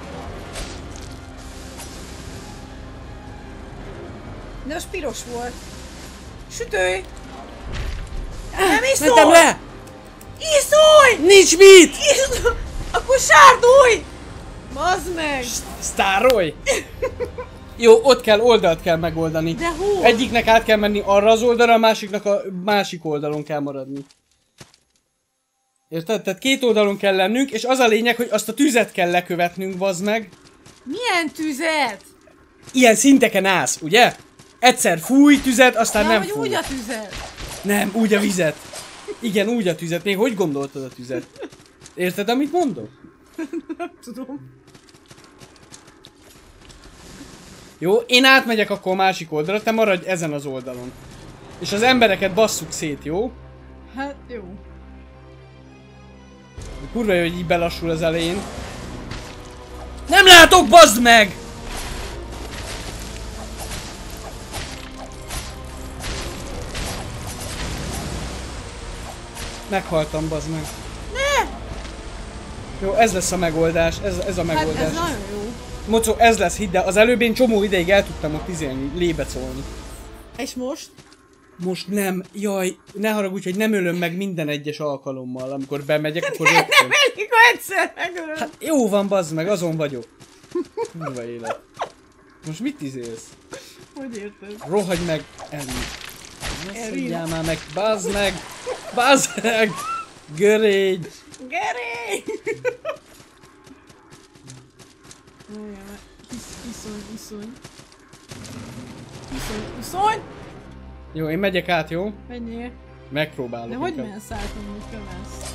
De az piros volt. Sütőj! Nem iszol! Mentem le! Iszolj! Nincs mit! Iszolj! Akkor sárdulj! Bazd meg! Sztárolj! Jó, ott kell, oldalt kell megoldani. De hol? Egyiknek át kell menni arra az oldalra, a másiknak a másik oldalon kell maradni. Érted? Tehát két oldalon kell lennünk, és az a lényeg, hogy azt a tüzet kell lekövetnünk, bazd meg. Milyen tüzet? Ilyen szinteken állsz, ugye? Egyszer fúj tüzet, aztán nem hogy fúj. úgy a tüzet. Nem, úgy a vizet. Igen, úgy a tüzet. Még hogy gondoltad a tüzet? Érted, amit mondok? Nem tudom. Jó, én átmegyek akkor a másik oldalra, te maradj ezen az oldalon. És az embereket basszuk szét, jó? Hát jó. Kurva jó, hogy így belassul az elején. Nem látok, bazd meg! Meghaltam, bazd meg. Ne! Jó, ez lesz a megoldás, ez a megoldás. Hát ez nagyon jó. Mocó, ez lesz, hidd el, az előbb én csomó ideig el tudtam ott izélni, lébecolni. És most? Most nem, jaj, ne haragudj, hogy nem ölöm meg minden egyes alkalommal, amikor bemegyek, akkor Nem rögtön. elég, ha egyszer megölöm. Hát jó van, bazd meg, azon vagyok. Kurva élet. Most mit izélsz? Hogy érted? Rohagy meg, Elin. Ne Elin. szedjál már meg, bazd meg! Bazd meg! Görégy! Geri! Iszony. Iszony! Jó, én megyek át, jó? Menjél. Megpróbálok. De hogy inkább. mensz át, amúgy kömelsz?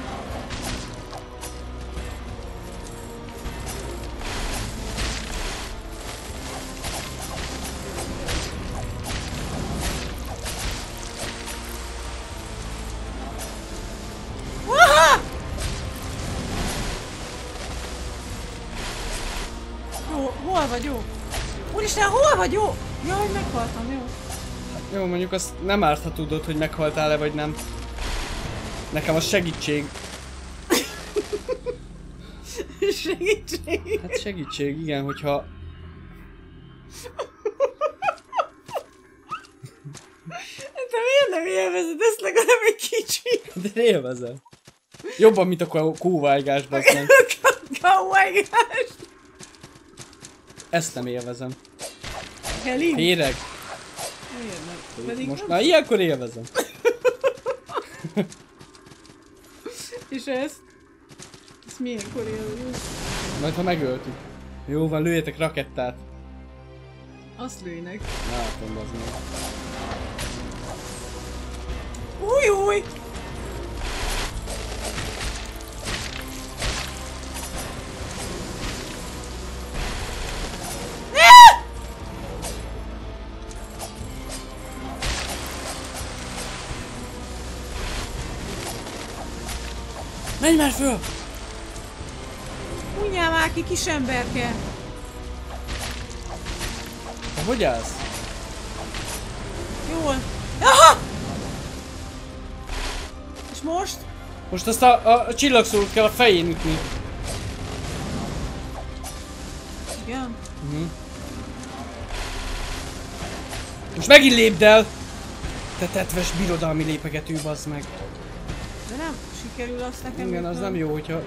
Jó, hol vagyok? Úristen, hol vagyok? Jaj, meghaltam, jó. Jó, mondjuk azt nem árt, ha tudod, hogy meghaltál-e vagy nem. Nekem az segítség. Segítség. Hát segítség, igen, hogyha... Te miért nem élvezed ezt legalább egy kicsit? De élvezem. Jobban, mint a kóvágás, bazd meg. Kóvágás. Ezt nem élvezem. Heli? Éreg. Miért nem? Pedig Most nem. már ilyenkor élvezem. És ezt? Ezt milyenkor élvezed? Majd ha megöltük. Jó van, lőjetek rakettát. Azt lőnek. Látom, bazd meg. Új! Menj már föl! Unjál már ki, kis emberke! Te hogy állsz? Jól. Aha! És most? Most azt a csillagszórót kell a fején ütni. Igen? Most megint lépd el! Te tetves birodalmi lépegető, bazd meg. De nem sikerül azt nekem. Igen, az nem jó, hogyha...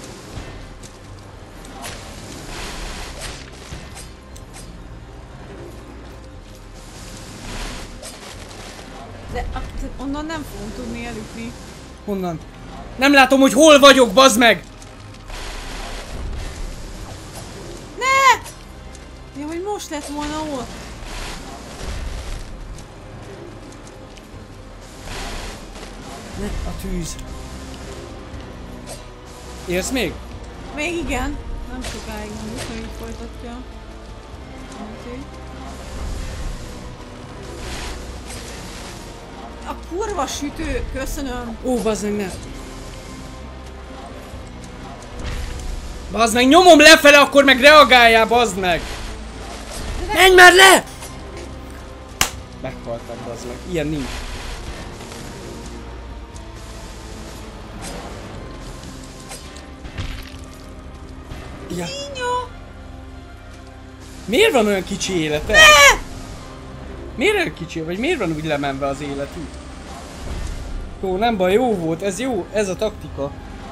De onnan nem fogunk tudni elütni. Honnan? Nem látom, hogy hol vagyok, bazd meg! Ne! Ja, hogy most lett volna ott. Ne, a tűz. Érsz még? Még igen. Nem sokáig mondjuk, hogy így folytatja. Okay. A kurva sütő, köszönöm. Ó, bazd meg, ne! Bazd meg, nyomom lefele, akkor meg reagáljál, bazd meg! Menj már le! Meghaltam, bazd meg. Ilyen nincs. Ja. Miért van olyan kicsi élete? Miért olyan kicsi? Vagy miért van úgy lemenve az életük? Jó, nem baj, jó volt, ez jó, ez a taktika.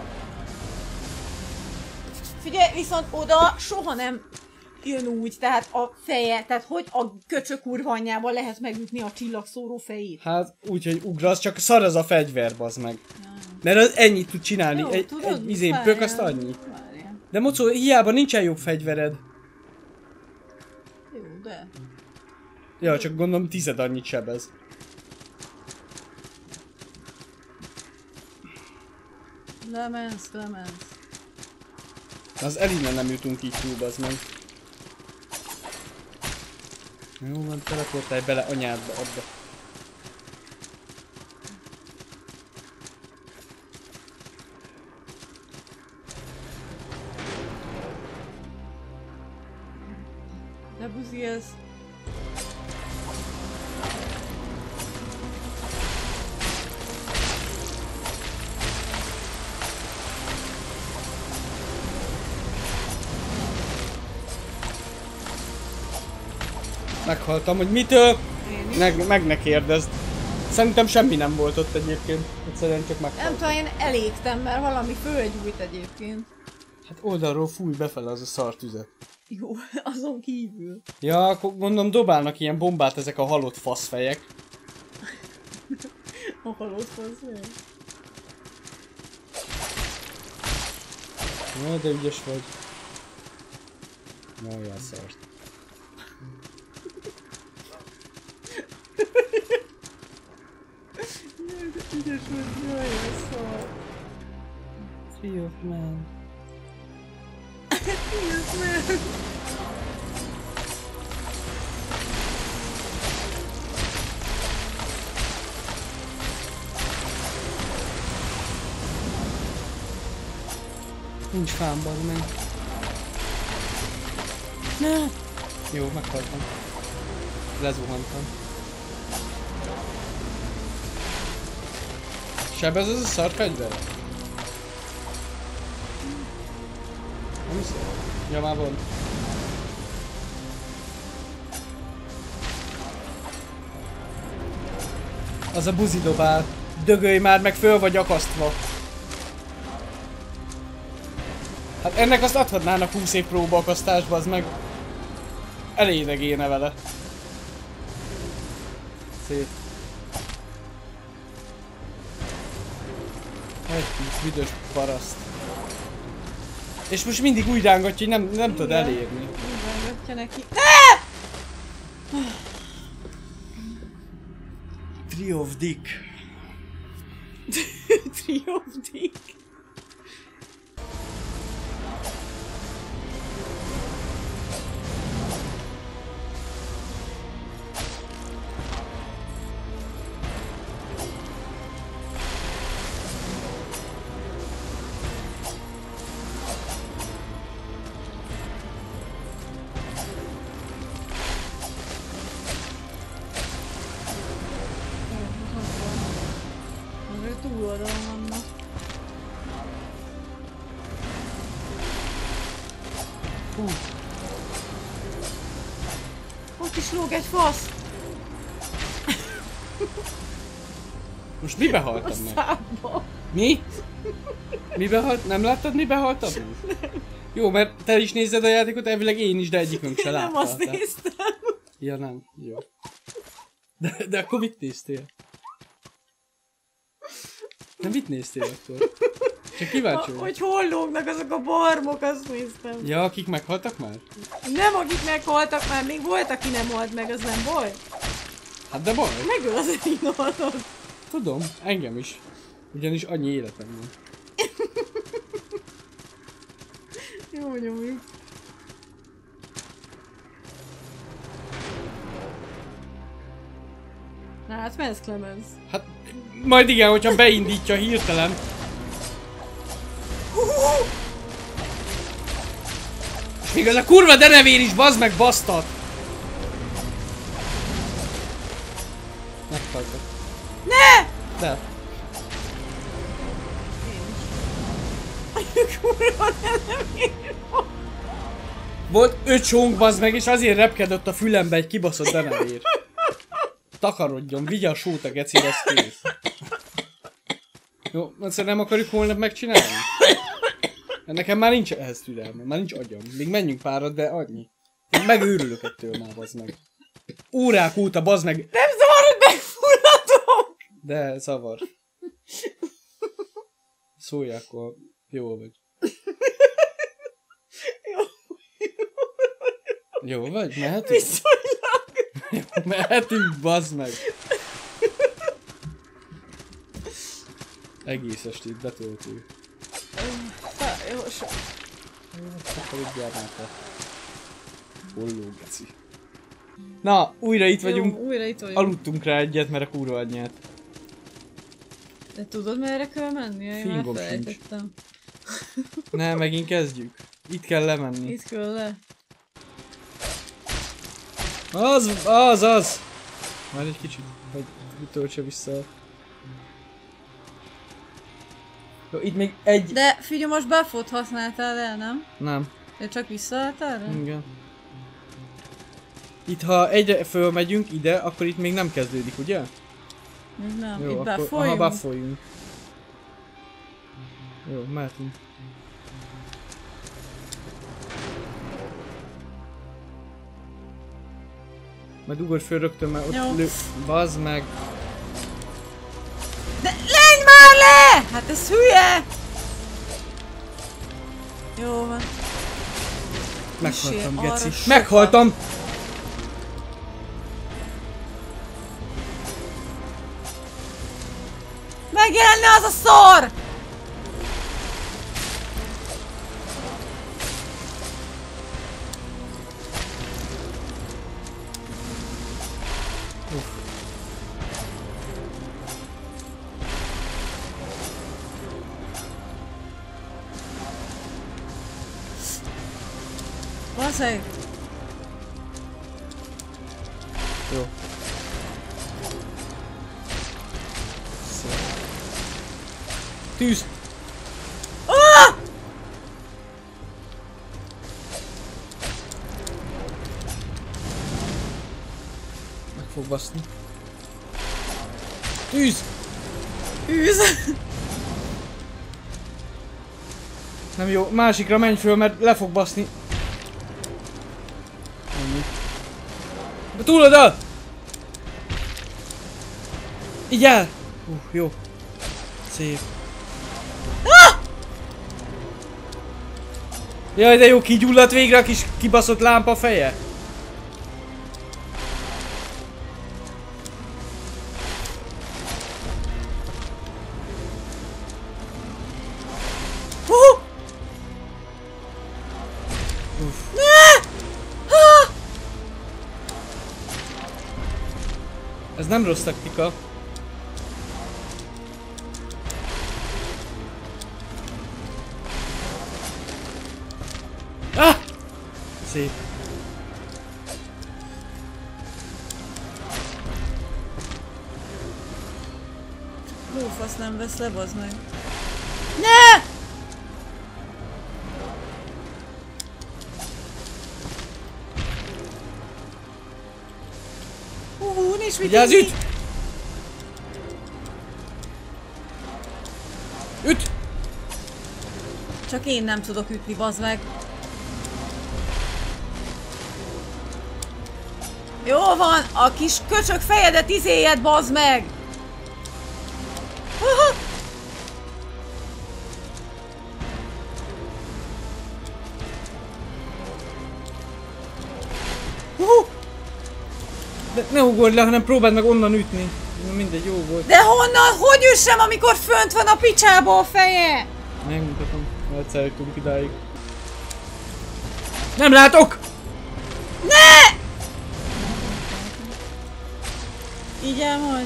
Figyelj, viszont oda soha nem jön úgy, tehát a feje, tehát hogy a köcsök kurva anyjával lehet megütni a csillagszóró fejét? Hát úgy, hogy ugrasz, csak szar az a fegyver, bazd meg. Mert az ennyit tud csinálni, Jó, egy tudod, izén pök azt annyi. Várjál. De Mocó, hiába nincsen jobb fegyvered. Jó, de... Ja, csak gondolom 10 annyit sebez. Lemensz. Az elinnen nem jutunk így túl, bazd meg. Jó van, teleportálj bele anyádba, abba. De buzi ez. Meghaltam, hogy mitől? Én is. Meg ne kérdezd. Szerintem semmi nem volt ott egyébként. Egyszerűen csak Nem meghaltam. tudom, én elégtem, mert valami fölgyújt egyébként. Hát oldalról fúj befele az a szartüzet. Jó, azon kívül. Ja, akkor gondolom dobálnak ilyen bombát ezek a halott faszfejek. A halott hozzá. Na, de ügyes vagy. Na, olyan szart. Ügyes vagy, jaj, ez szar. Tree of Man. Ügyes meg. Nincs fám, bazd meg. Ne! Jó, meghaltam. Lezuhantam. Sebez ez a szar fegyver? Nem hiszem. Ja, már van. Az a buzi dobál. Dögölj már, meg föl vagy akasztva. Hát ennek azt adhatnának 20 év próbaakasztásba, az meg elégedegéne vele. Szép. Egy kis büdös paraszt. És most mindig úgy rángatja, hogy nem tud elérni. Úgy rángatja neki. Tree of Dick. Tree of Dick. túloldalon vannak. Hú. Ott is lóg egy fasz! Most mibe haltam meg? Szába. Mi? Mibe halt? Nem láttad, mibe haltam? Jó, mert te is nézed a játékot, elvileg én is, de egyikünk se látta. Nem azt néztem. Ja, nem. Jó. De akkor mit néztél? De mit néztél akkor? Csak kíváncsi vagyok. Hogy hol lógnak azok a barmok, azt néztem. Ja, akik meghaltak már? Nem, akik meghaltak már, még volt, aki nem halt meg, az nem baj. Hát de baj. Megöl az Elinordot. Tudom, engem is. Ugyanis annyi életem van. Jó, nyomjuk. Na hát mensz, Clemens. Hát, majd igen, hogyha beindítja hirtelen. És még az a kurva denevér is, bazd meg, basztat! Meghaltak. Ne! De. Kurva, nem ér. Volt 5 csónk, bazd meg, és azért repkedett a fülembe egy kibaszott denevér. Takarodjon, vigye a sót a gecire, az kész. Jó, egyszer nem akarjuk holnap megcsinálni? Nekem már nincs ehhez türelme, már nincs agyam. Még menjünk párat, de annyi. Én megőrülök ettől már, bazd meg. Órák óta, bazd meg. Nem zavar, hogy megfulladok! De zavar. Szólj akkor, jó vagy. Jó vagy? Mehetünk? Viszonylag. Jó, mehetünk, bazd meg. Egész estét betöltő. Jó, sok. Szaporodjál már te. Holló, geci. Na, újra itt vagyunk. Jó, újra itt vagyunk. Aludtunk rá egyet, mert a kurva anyját. De tudod, merre kell menni? Én már Fingom felejtettem. Ne, megint kezdjük. Itt kell lemenni. Itt kell le. Az! Már egy kicsit, hogy töltse vissza. Jó, itt még egy... De figyelj, most buffot használtál el, nem? Nem. De csak visszaálltál rá? Igen. Itt ha egyre fölmegyünk ide, akkor itt még nem kezdődik, ugye? Még nem, Jó, itt akkor, buffoljunk. aha, buffoljunk. Jó, mehetünk. Majd ugorj föl rögtön, mert ott Jó. lő... Bazd meg! De lenj már le! Hát ez hülye! Jó van. Meghaltam, Arra geci. sokat. Meghaltam! Megjelenne az a szar! Basszeg! Jó. Tűz! Ah! Meg fog baszni. Tűz! Űz! Nem jó, másikra menj föl, mert le fog baszni. Ennyi. De túloldal! Így el! Jó. Szép. Ah! Jaj, de jó, kigyulladt végre a kis kibaszott lámpa feje. Ez nem rossz taktika. Ah! Szép. Lófasz nem vesz le, bazd meg. Ne! Nincs mit Vigyázz, üt! Üt! Csak én nem tudok ütni, bazd meg. Jó van, a kis köcsök fejedet izéjed, bazd meg! De ne ugorj le, hanem próbáld meg onnan ütni. Na mindegy, jó volt. De honnan? Hogy üssem, amikor fönt van a picsába a feje? Megmutatom, egyszer jutunk idáig. Nem látok! Ne! Így el majd.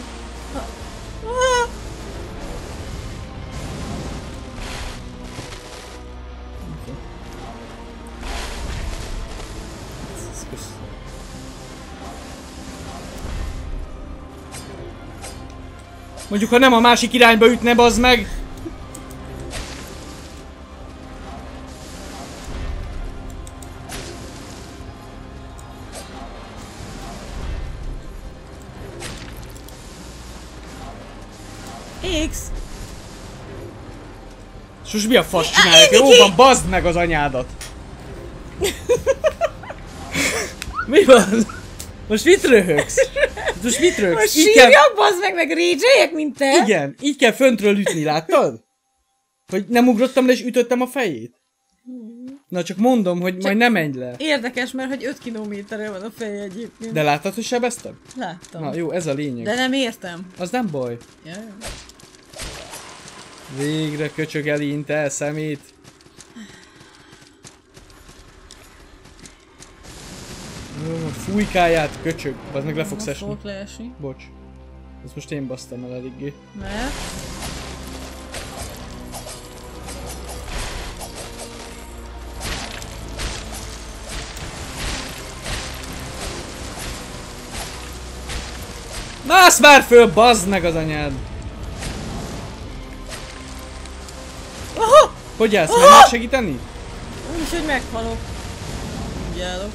Mondjuk, ha nem a másik irányba ütne, bazd meg! X. Sus, mi a fasz csinálják? Jó van, bazd meg az anyádat! Mi van? Most mit röhögsz? Most mit röhögsz? Most sírjak, bazd meg rage-eljek, mint te? Igen, így kell föntről ütni, láttad? Hogy nem ugrottam le és ütöttem a fejét? Na csak mondom, hogy majd ne menj le. Érdekes, mert hogy 5 kilométerre van a feje egyébként. De láttad, hogy sebeztem? Láttam. Na jó, ez a lényeg. De nem értem. Az nem baj. Jaj. Végre köcsög elint el szemét. Fújkáját, köcsög. Az meg le fogsz esni. Fogok leesni. Bocs. Ezt most én basztam el eléggé. Mert? Mász már föl, bazd meg az anyád! Aha! Hogy állsz? Meg segíteni? Úgyhogy meghalok. Úgy állok.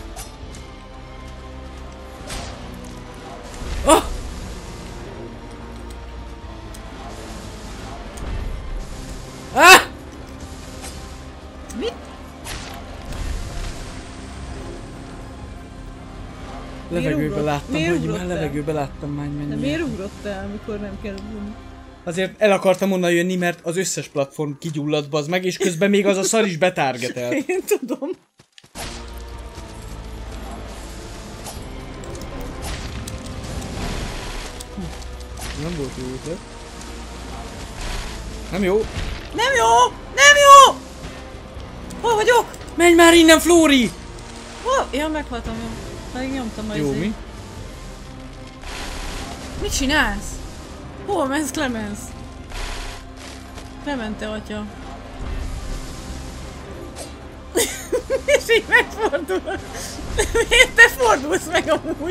Ah! Ah! Mit? Levegőbe láttam, Miért hogy már ugrott el? levegőbe láttam már De menni. miért ugrott el, amikor nem kell ugrani? Azért el akartam onnan jönni, mert az összes platform kigyulladt, bazd meg, és közben még az a szar is betárgetelt. Én tudom. Nem volt jó ötlet. Nem jó. Nem jó! Nem jó! Hol vagyok? Menj már innen, Flóri! Hol? Ja, meghaltam, jó. Pedig nyomtam a Jó, izét. mi? Mit csinálsz? Hol mensz, Clemens? Clemente atya. És így megfordul. Miért te fordulsz meg amúgy?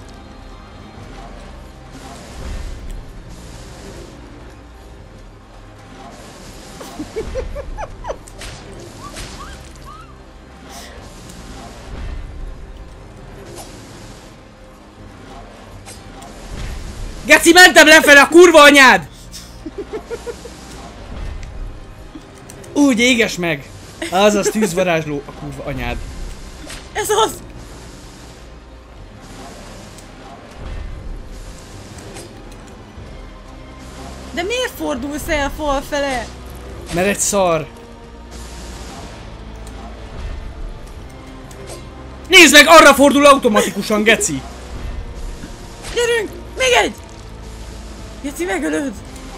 Geci, mentem lefele a kurva anyád! Úgy éges meg! Azaz tűzvarázsló a kurva anyád. Ez az! De miért fordulsz el fal fele? Mert egy szar. Nézd meg, arra fordul automatikusan, geci! Gyerünk! Még egy! Geci, megölöd!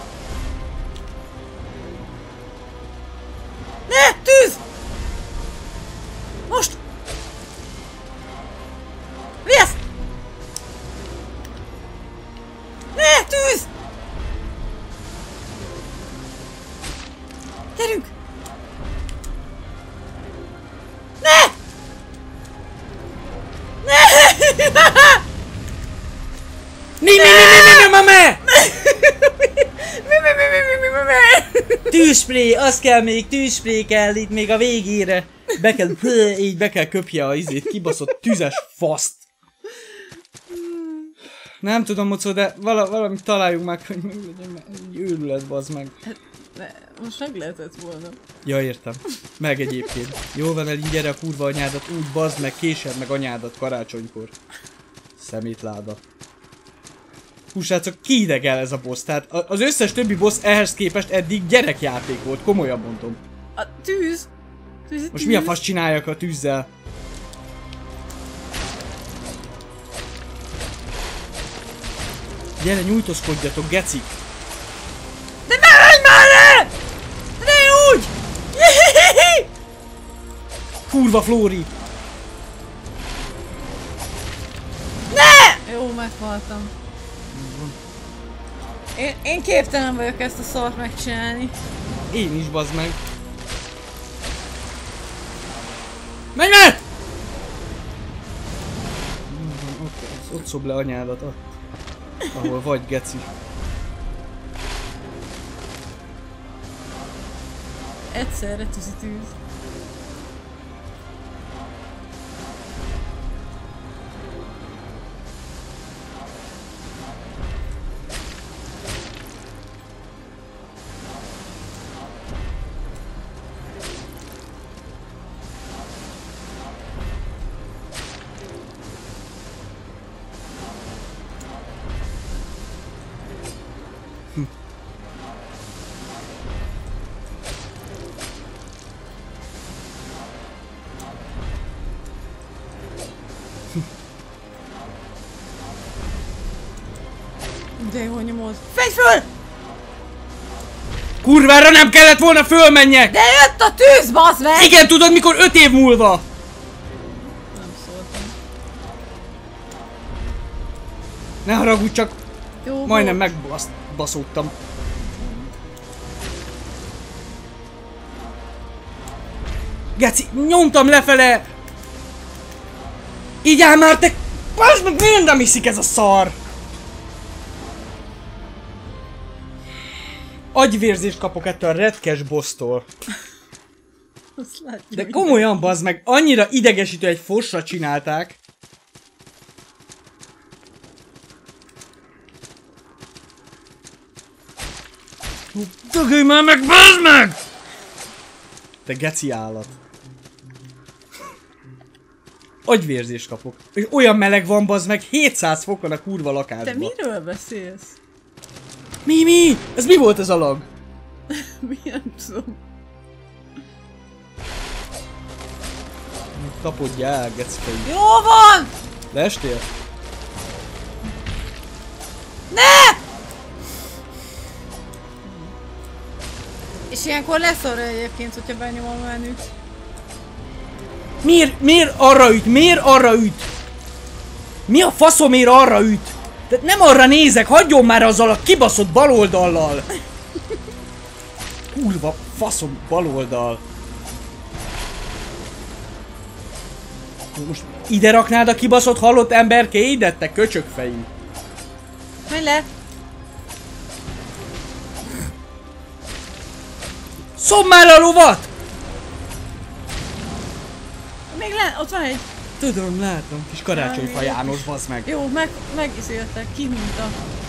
Ne! Tűz! Most! Viesz! Ne! Tűz! Gyerünk! Ne! Ne! Mi, mame! Tűzspré, az kell még, tűzspré kell itt még a végére. Így be kell köpje a izét, kibaszott tüzes faszt. Nem tudom, Mocó, de valamit találjunk meg, hogy őrület, bazd meg. Most meg lehetett volna. Ja, értem. Meg egyébként. Jól van, így gyere a kurva anyádat, úgy bazd meg, késed meg anyádat karácsonykor. Szemétláda. Hú, srácok, kiidegel ez a boss, tehát az összes többi boss ehhez képest eddig gyerekjáték volt, komolyan mondom. A tűz! Most mi a fasz csináljak a tűzzel? Gyere, nyújtózkodjatok, gecik! De menj már le! Ne úgy! Kurva Flóri! Ne! Jó, meghaltam. Én képtelen vagyok ezt a szart megcsinálni. Én is, bazd meg. Menj meg! Ott szob le anyádat, ahol vagy, geci. Egyszerre tűzi tűz. De jó nyomod. Fejt föl! Kurvára nem kellett volna fölmenjek! De jött a tűz, bazd meg! Igen, tudod mikor 5 év múlva? Nem szóltam. Ne haragudj, csak Jó, majdnem megbaszódtam. Geci, nyomtam lefele! Így áll már te... Bazd meg, miért nem iszik ez a szar? Agyvérzést kapok ettől a retkes bossztól. De komolyan, bazd meg, annyira idegesítő, egy fosra csinálták. Dögölj már meg, bazd meg! Te geci állat. Agyvérzést kapok. És olyan meleg van, bazd meg, 700 fokon a kurva lakásban. Te miről beszélsz? Mi? Ez mi volt ez a lag? Mi nem tudom. Tapodj el, gecikei. Jó van! Leestél? Ne! És ilyenkor lesz arra egyébként, hogyha benyomom a menüt. Miért arra üt? Miért arra üt? Mi a faszomért arra üt? Tehát nem arra nézek, hagyjon már azzal a kibaszott baloldallal! Kurva faszom baloldal! Most ide raknád a kibaszott halott emberkéidet, te köcsögfejű! Menj le! Szomd már a lovat! Még le, ott van egy. Tudom, látom, kis karácsonyfa János, bazd meg! Jó, megizéltek, kinyújta.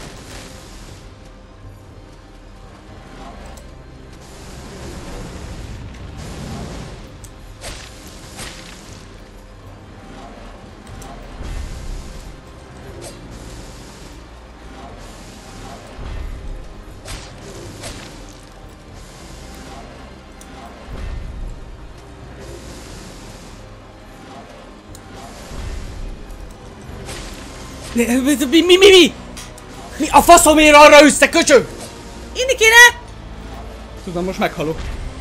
Mi? Mi a faszomért arra üssz, te köcsög? Inni kéne! Tudom, most meghalok.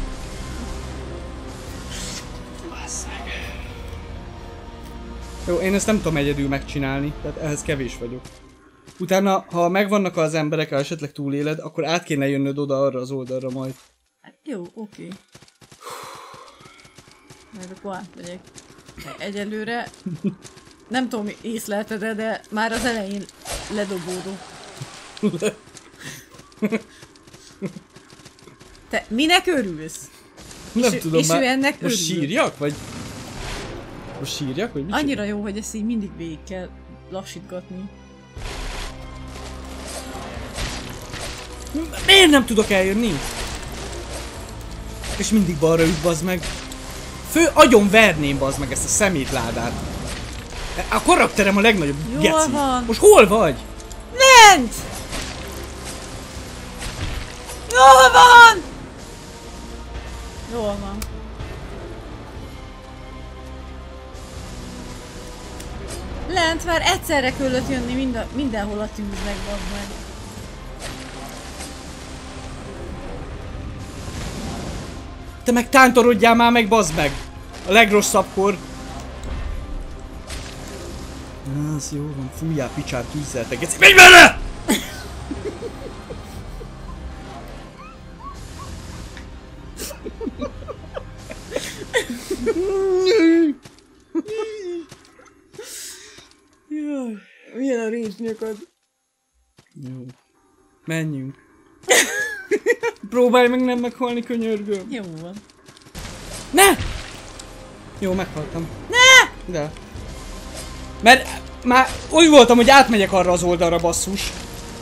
Jó, én ezt nem tudom egyedül megcsinálni, tehát ehhez kevés vagyok. Utána, ha megvannak az emberek, ha esetleg túléled, akkor át kéne jönnöd oda arra az oldalra majd. Jó, oké. Majd akkor átmegyek. Egyelőre nem tudom, észlelted-e, de már az elején ledobódó. Te minek örülsz? Nem tudom és már. ő ennek Most örül. sírjak? Vagy... Most sírjak? Vagy mit Annyira jó, hogy ezt így mindig végig kell lassítgatni. Miért nem tudok eljönni? És mindig balra üt, bazd meg. Fő agyon verném, bazd meg, ezt a szemétládát. A karakterem a legnagyobb Jól geci. van. Most hol vagy? Lent! Jól van! Jól van. Lent már egyszerre kellett jönni mindenhol a tűznek, bazd meg. Te meg tántorodjál már meg, bazd meg! A legrosszabbkor. Az jó van, fújjál picsát tűzzel, te geci. Menj vele! Jaj, Milyen a rincsnyakad? jó. Menjünk. Próbálj meg nem meghalni, könyörgöm. Jó van. Ne! Jó, meghaltam. Ne! De. Mert már úgy voltam, hogy átmegyek arra az oldalra, basszus.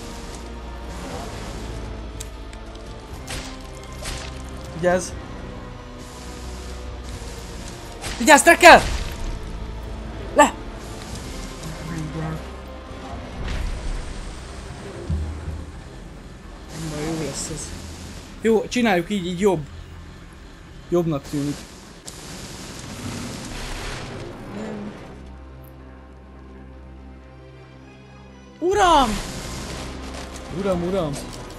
Vigyázz. Vigyázz, trekkel! Le! Na, jó lesz ez. Jó, csináljuk így jobb. Jobbnak tűnik. Uram! Uram.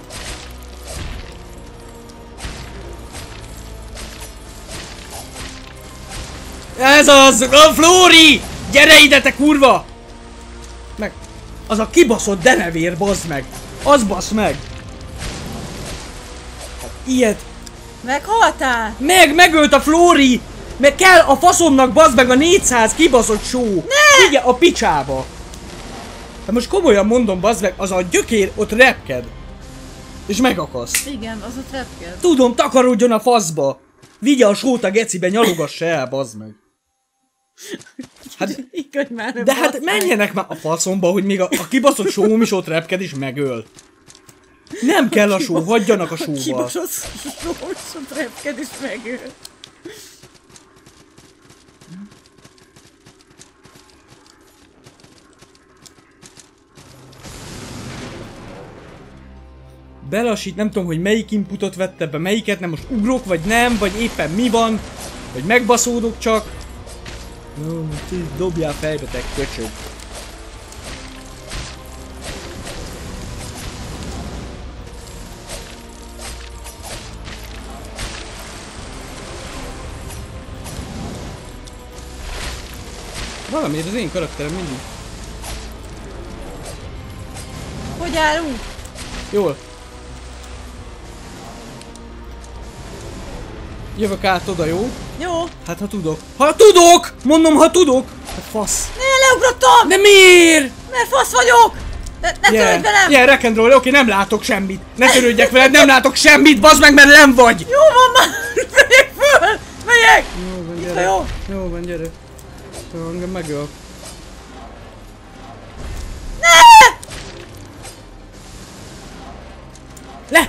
Ez az! A Flóri! Gyere ide, te kurva! Meg... Az a kibaszott denevér, bazd meg! Az basz meg! Hát, ilyet... Meghaltál? Megölt a Flóri! Meg kell a faszomnak, bazd meg, a 400 kibaszott só! Ne! Igen, a picsába! Hát most komolyan mondom, bazd meg, az a gyökér ott repked. És megakaszt. Igen, az a trepked. Tudom, takarodjon a faszba! Vigye a sót a gecibe, nyalogassa el, bazd meg. Hát, Igaz már de hát menjenek már a faszomba, hogy még a kibaszott sóm is ott repked és megöl. Nem kell a só, hagyjanak a sóval. Kibaszott sót repked és megöl. Belassít, nem tudom, hogy melyik inputot vette be, melyiket, nem most ugrok, vagy nem, vagy éppen mi van, vagy megbaszódok csak. Jó, most így dobjál fejbe, te köcsög. Valamiért az én karakterem mindig. Hogy állunk? Jól. Jövök át oda, jó? Jó. Hát ha tudok. Ha tudok! Mondom, ha tudok! Hát fasz. Ne, leugrottam! De miért? Mert fasz vagyok! Ne törődj velem! Yeah, rock and roll, oké, nem látok semmit. Ne törődjek veled, nem látok semmit, bazd meg, mert nem vagy! Jó van már! Megyek föl! Megyek! Jó van, Itt gyere. jó. Jó van, gyere. Jó, engem megöl. Le!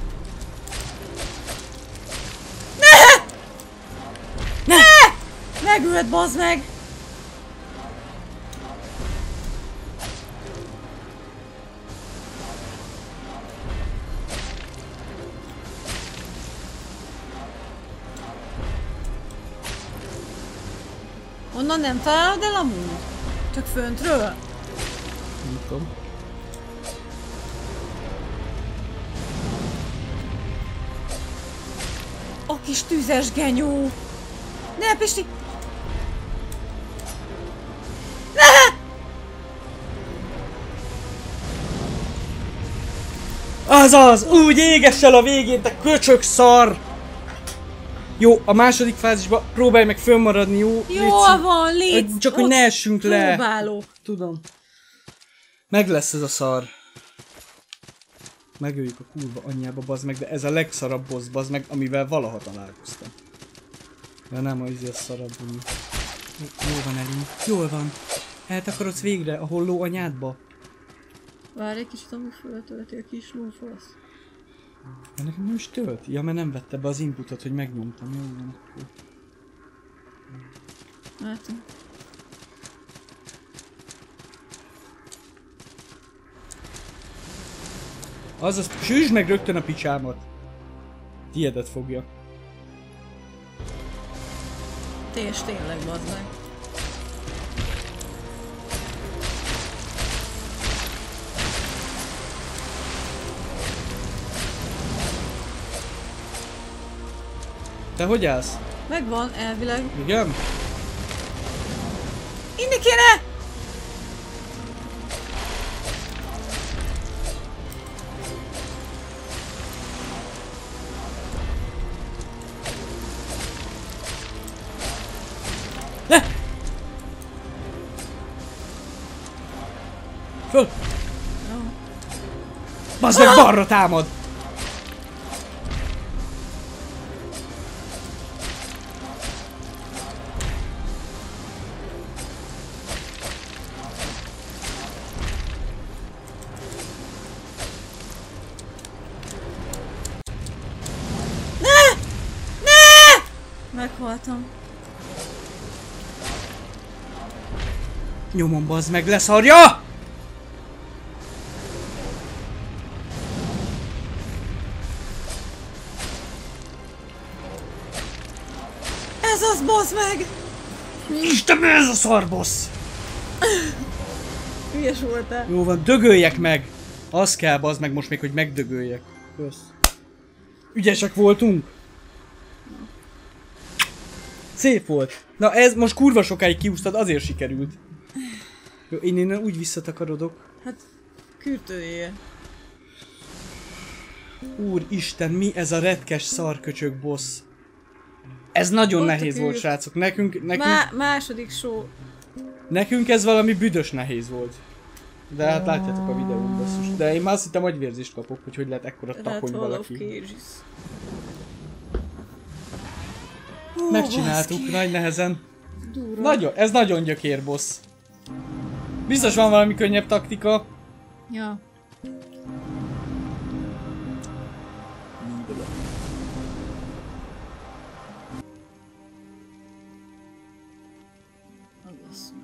Ne! Megölt, bazd meg! Onnan nem találod el amúgy? Csak föntről? Nem tudom. A kis tüzes genyó! Ne, Pisti! Azaz! Úgy égess el a végén, te köcsög szar! Jó, a második fázisban próbálj meg fönnmaradni, jó? Jól van, légy! Csak hogy ne essünk le. Próbálok. Tudom. Meg lesz ez a szar. megöljük a kurva anyjába, bazd meg, de ez a legszarabb boss, bazd meg, amivel valaha találkoztam. Ja nem, az a szarabb. Jól van, Elin, jól van. Eltakarodsz végre a holló anyádba. Várj egy kicsit, amúgy feltölti a kis lófasz. Ja, nekem nem is tölt. Ja, mert nem vette be az inputot, hogy megnyomtam. Jó van, akkor. Látom. Azaz, süsd meg rögtön a picsámat. Tiédet fogja. És tényleg, bazd meg. Te hogy állsz? Megvan, elvileg. Igen? Inni kéne! Ne! Föl! Jó. Bazd meg, balra támad! Meghaltam. Nyomom, bazd meg, leszarja! Ez az, bazd meg! Isten, ez a szarbossz! Hülyes voltál. Jó van, dögöljek meg! Az kell, bazd meg most még, hogy megdögöljek. Kösz. Ügyesek voltunk. Szép volt. Na ez most kurva sokáig kiúsztad, azért sikerült. Jó, én innen úgy visszatakarodok. Hát, kürtőjéje. Úristen, mi ez a retkes szarköcsög boss? Ez nagyon Ott a nehéz volt, kür. srácok. Nekünk Második show. nekünk ez valami büdös nehéz volt. De hát látjátok a videón, basszus. De én már azt hittem, agyvérzést kapok, hogy lehet ekkora That's takony Hall of valaki. Cages. Megcsináltuk, nagy nehezen. Durva. Nagyon, ez nagyon gyökér boss. Biztos van valami könnyebb taktika. Ja. Basszus.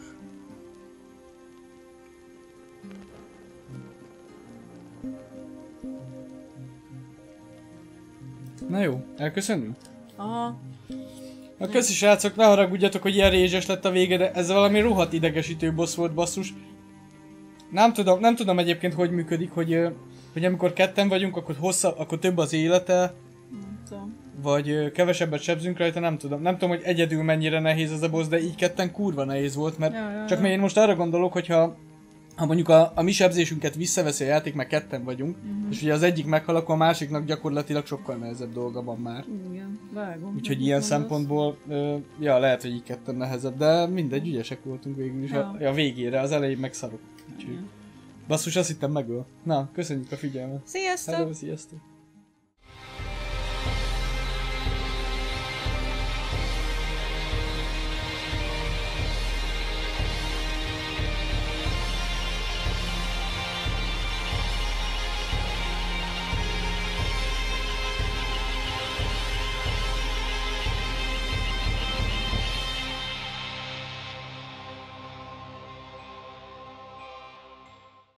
Na jó, elköszönünk? Aha. Na köszi srácok, ne haragudjatok, hogy ilyen rézses lett a vége, de ez valami rohadt idegesítő boss volt, basszus. Nem tudom egyébként, hogy működik, hogy amikor ketten vagyunk, akkor több az élete, Nem tudom. vagy kevesebbet sebzünk rajta, nem tudom. Nem tudom, hogy egyedül mennyire nehéz ez a boss, de így ketten kurva nehéz volt, mert csak mert én most arra gondolok, hogy ha mondjuk a mi sebzésünket visszaveszi a játék, meg ketten vagyunk, és ugye az egyik meghal, akkor a másiknak gyakorlatilag sokkal nehezebb dolga van már. Igen, vágom. Úgyhogy ilyen szempontból, ja, lehet, hogy így ketten nehezebb, de mindegy, ügyesek voltunk végül is a végére, az elején meg szarok. Úgyhogy basszus, azt hittem megöl. Na, köszönjük a figyelmet. Sziasztok! Hello, sziasztok!